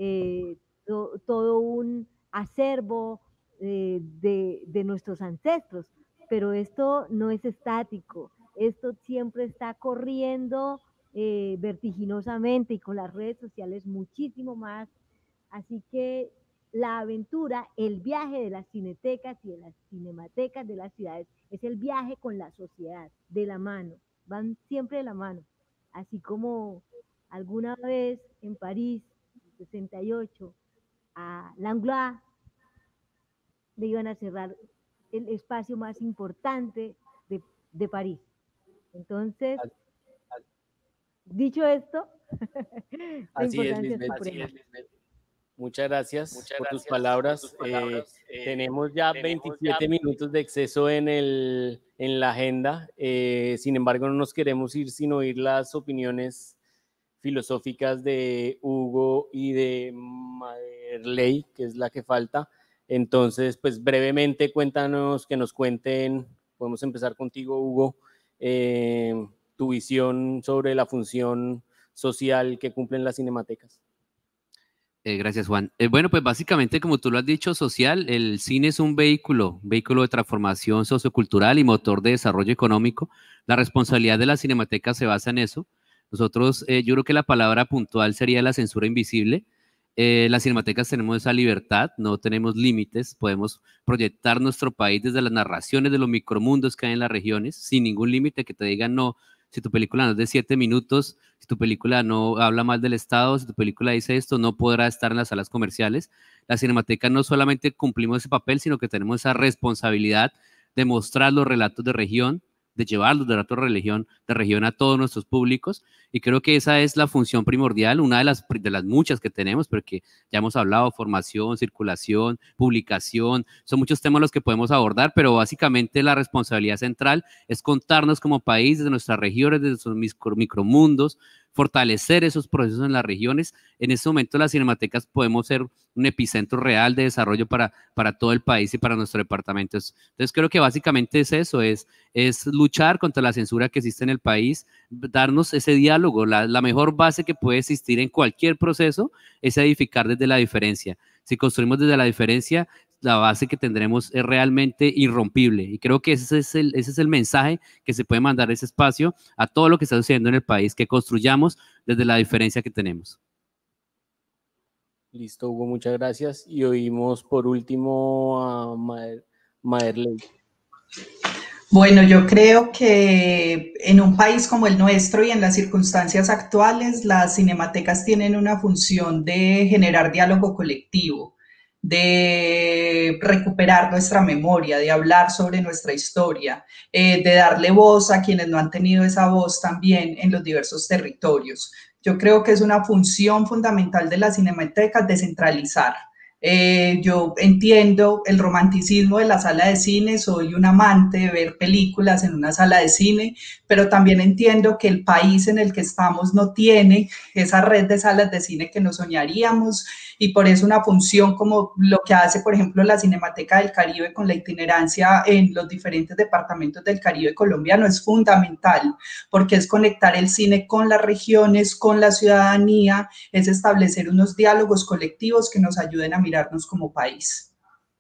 todo un acervo de nuestros ancestros, pero esto no es estático, esto siempre está corriendo vertiginosamente, y con las redes sociales muchísimo más. Así que la aventura, el viaje de las cinetecas y de las cinematecas de las ciudades es el viaje con la sociedad, de la mano, van siempre de la mano. Así como alguna vez en París, en 68, a Langlois le iban a cerrar el espacio más importante de París. Entonces, dicho esto, la importancia es suprema. Muchas gracias por tus palabras. Tenemos ya 27 minutos de exceso en la agenda. Sin embargo, no nos queremos ir sin oír las opiniones filosóficas de Hugo y de Maderley, que es la que falta. Entonces, pues brevemente cuéntanos, que nos cuenten, podemos empezar contigo, Hugo, tu visión sobre la función social que cumplen las cinematecas. Gracias, Juan. Bueno, pues básicamente, como tú lo has dicho, social, el cine es un vehículo de transformación sociocultural y motor de desarrollo económico. La responsabilidad de la cinemateca se basa en eso. Nosotros, yo creo que la palabra puntual sería la censura invisible. Las cinematecas tenemos esa libertad, no tenemos límites, podemos proyectar nuestro país desde las narraciones de los micromundos que hay en las regiones, sin ningún límite, que te digan no. Si tu película no es de 7 minutos, si tu película no habla mal del Estado, si tu película dice esto, no podrá estar en las salas comerciales. La cinemateca no solamente cumplimos ese papel, sino que tenemos esa responsabilidad de mostrar los relatos de región, de llevar los relatos de región a todos nuestros públicos, y creo que esa es la función primordial, una de las muchas que tenemos, porque ya hemos hablado, formación, circulación, publicación, son muchos temas los que podemos abordar, pero básicamente la responsabilidad central es contarnos como país desde nuestras regiones, desde nuestros micromundos, fortalecer esos procesos en las regiones. En este momento las cinematecas podemos ser un epicentro real de desarrollo para todo el país y para nuestro departamento. Entonces creo que básicamente es eso, es luchar contra la censura que existe en el país, darnos ese diálogo. La mejor base que puede existir en cualquier proceso es edificar desde la diferencia. Si construimos desde la diferencia, la base que tendremos es realmente irrompible, y creo que ese es el mensaje que se puede mandar a ese espacio, a todo lo que está sucediendo en el país, que construyamos desde la diferencia que tenemos. Listo, Hugo, muchas gracias. Y oímos por último a Maderley. Bueno, yo creo que en un país como el nuestro y en las circunstancias actuales, las cinematecas tienen una función de generar diálogo colectivo, de recuperar nuestra memoria, de hablar sobre nuestra historia, de darle voz a quienes no han tenido esa voz también en los diversos territorios. Yo creo que es una función fundamental de las cinematecas descentralizar. Yo entiendo el romanticismo de la sala de cine, soy un amante de ver películas en una sala de cine, pero también entiendo que el país en el que estamos no tiene esa red de salas de cine que nos soñaríamos, y por eso una función como lo que hace, por ejemplo, la Cinemateca del Caribe con la itinerancia en los diferentes departamentos del Caribe colombiano es fundamental, porque es conectar el cine con las regiones, con la ciudadanía, es establecer unos diálogos colectivos que nos ayuden a mirarnos como país.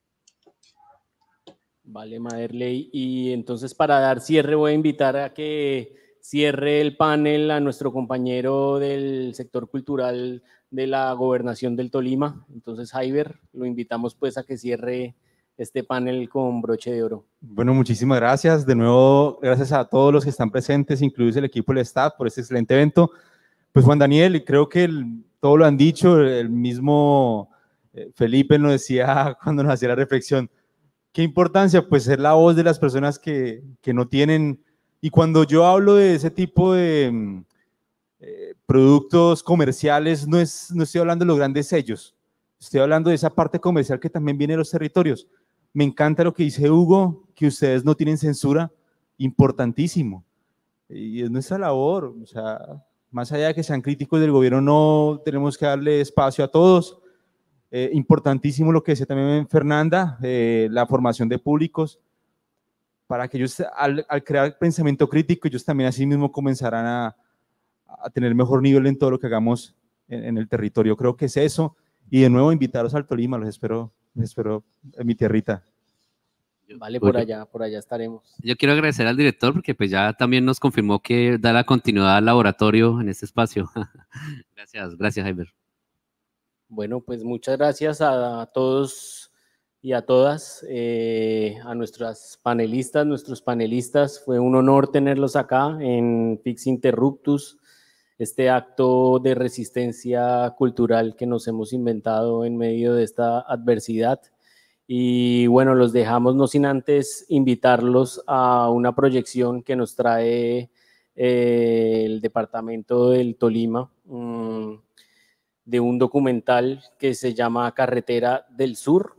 Vale, Maderley. Y entonces, para dar cierre, voy a invitar a que cierre el panel a nuestro compañero del sector cultural de la Gobernación del Tolima. Entonces, Jaiber, lo invitamos pues a que cierre este panel con broche de oro. Bueno, muchísimas gracias. De nuevo, gracias a todos los que están presentes, incluidos el equipo del staff, por este excelente evento. Pues Juan Daniel, creo que todo lo han dicho, el mismo Felipe nos decía cuando nos hacía la reflexión, ¿qué importancia? Pues ser la voz de las personas que no tienen, y cuando yo hablo de ese tipo de productos comerciales, no estoy hablando de los grandes sellos, estoy hablando de esa parte comercial que también viene de los territorios. Me encanta lo que dice Hugo, que ustedes no tienen censura, importantísimo, y es nuestra labor, o sea, más allá de que sean críticos del gobierno, no tenemos que darle espacio a todos. Importantísimo lo que decía también Fernanda, la formación de públicos, para que ellos al crear pensamiento crítico, ellos también así mismo comenzarán a tener mejor nivel en todo lo que hagamos en el territorio. Creo que es eso, y de nuevo invitarlos al Tolima, los espero en mi tierrita. Vale, por allá estaremos. Yo quiero agradecer al director porque pues ya también nos confirmó que da la continuidad al laboratorio en este espacio. Gracias Jaiber. Bueno, pues muchas gracias a todos y a todas, a nuestros panelistas. Fue un honor tenerlos acá en Fix Interruptus, este acto de resistencia cultural que nos hemos inventado en medio de esta adversidad. Y bueno, los dejamos no sin antes invitarlos a una proyección que nos trae el departamento del Tolima, de un documental que se llama Carretera del Sur.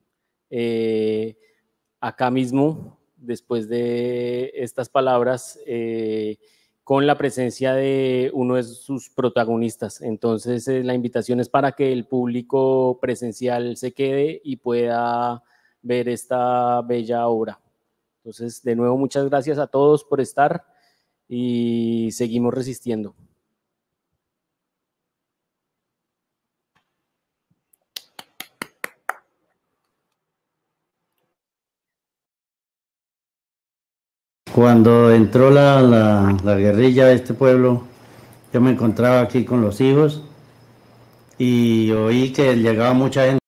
Acá mismo, después de estas palabras, con la presencia de uno de sus protagonistas. Entonces, la invitación es para que el público presencial se quede y pueda ver esta bella obra. Entonces, de nuevo, muchas gracias a todos por estar y seguimos resistiendo. Cuando entró la guerrilla a este pueblo, yo me encontraba aquí con los hijos y oí que llegaba mucha gente.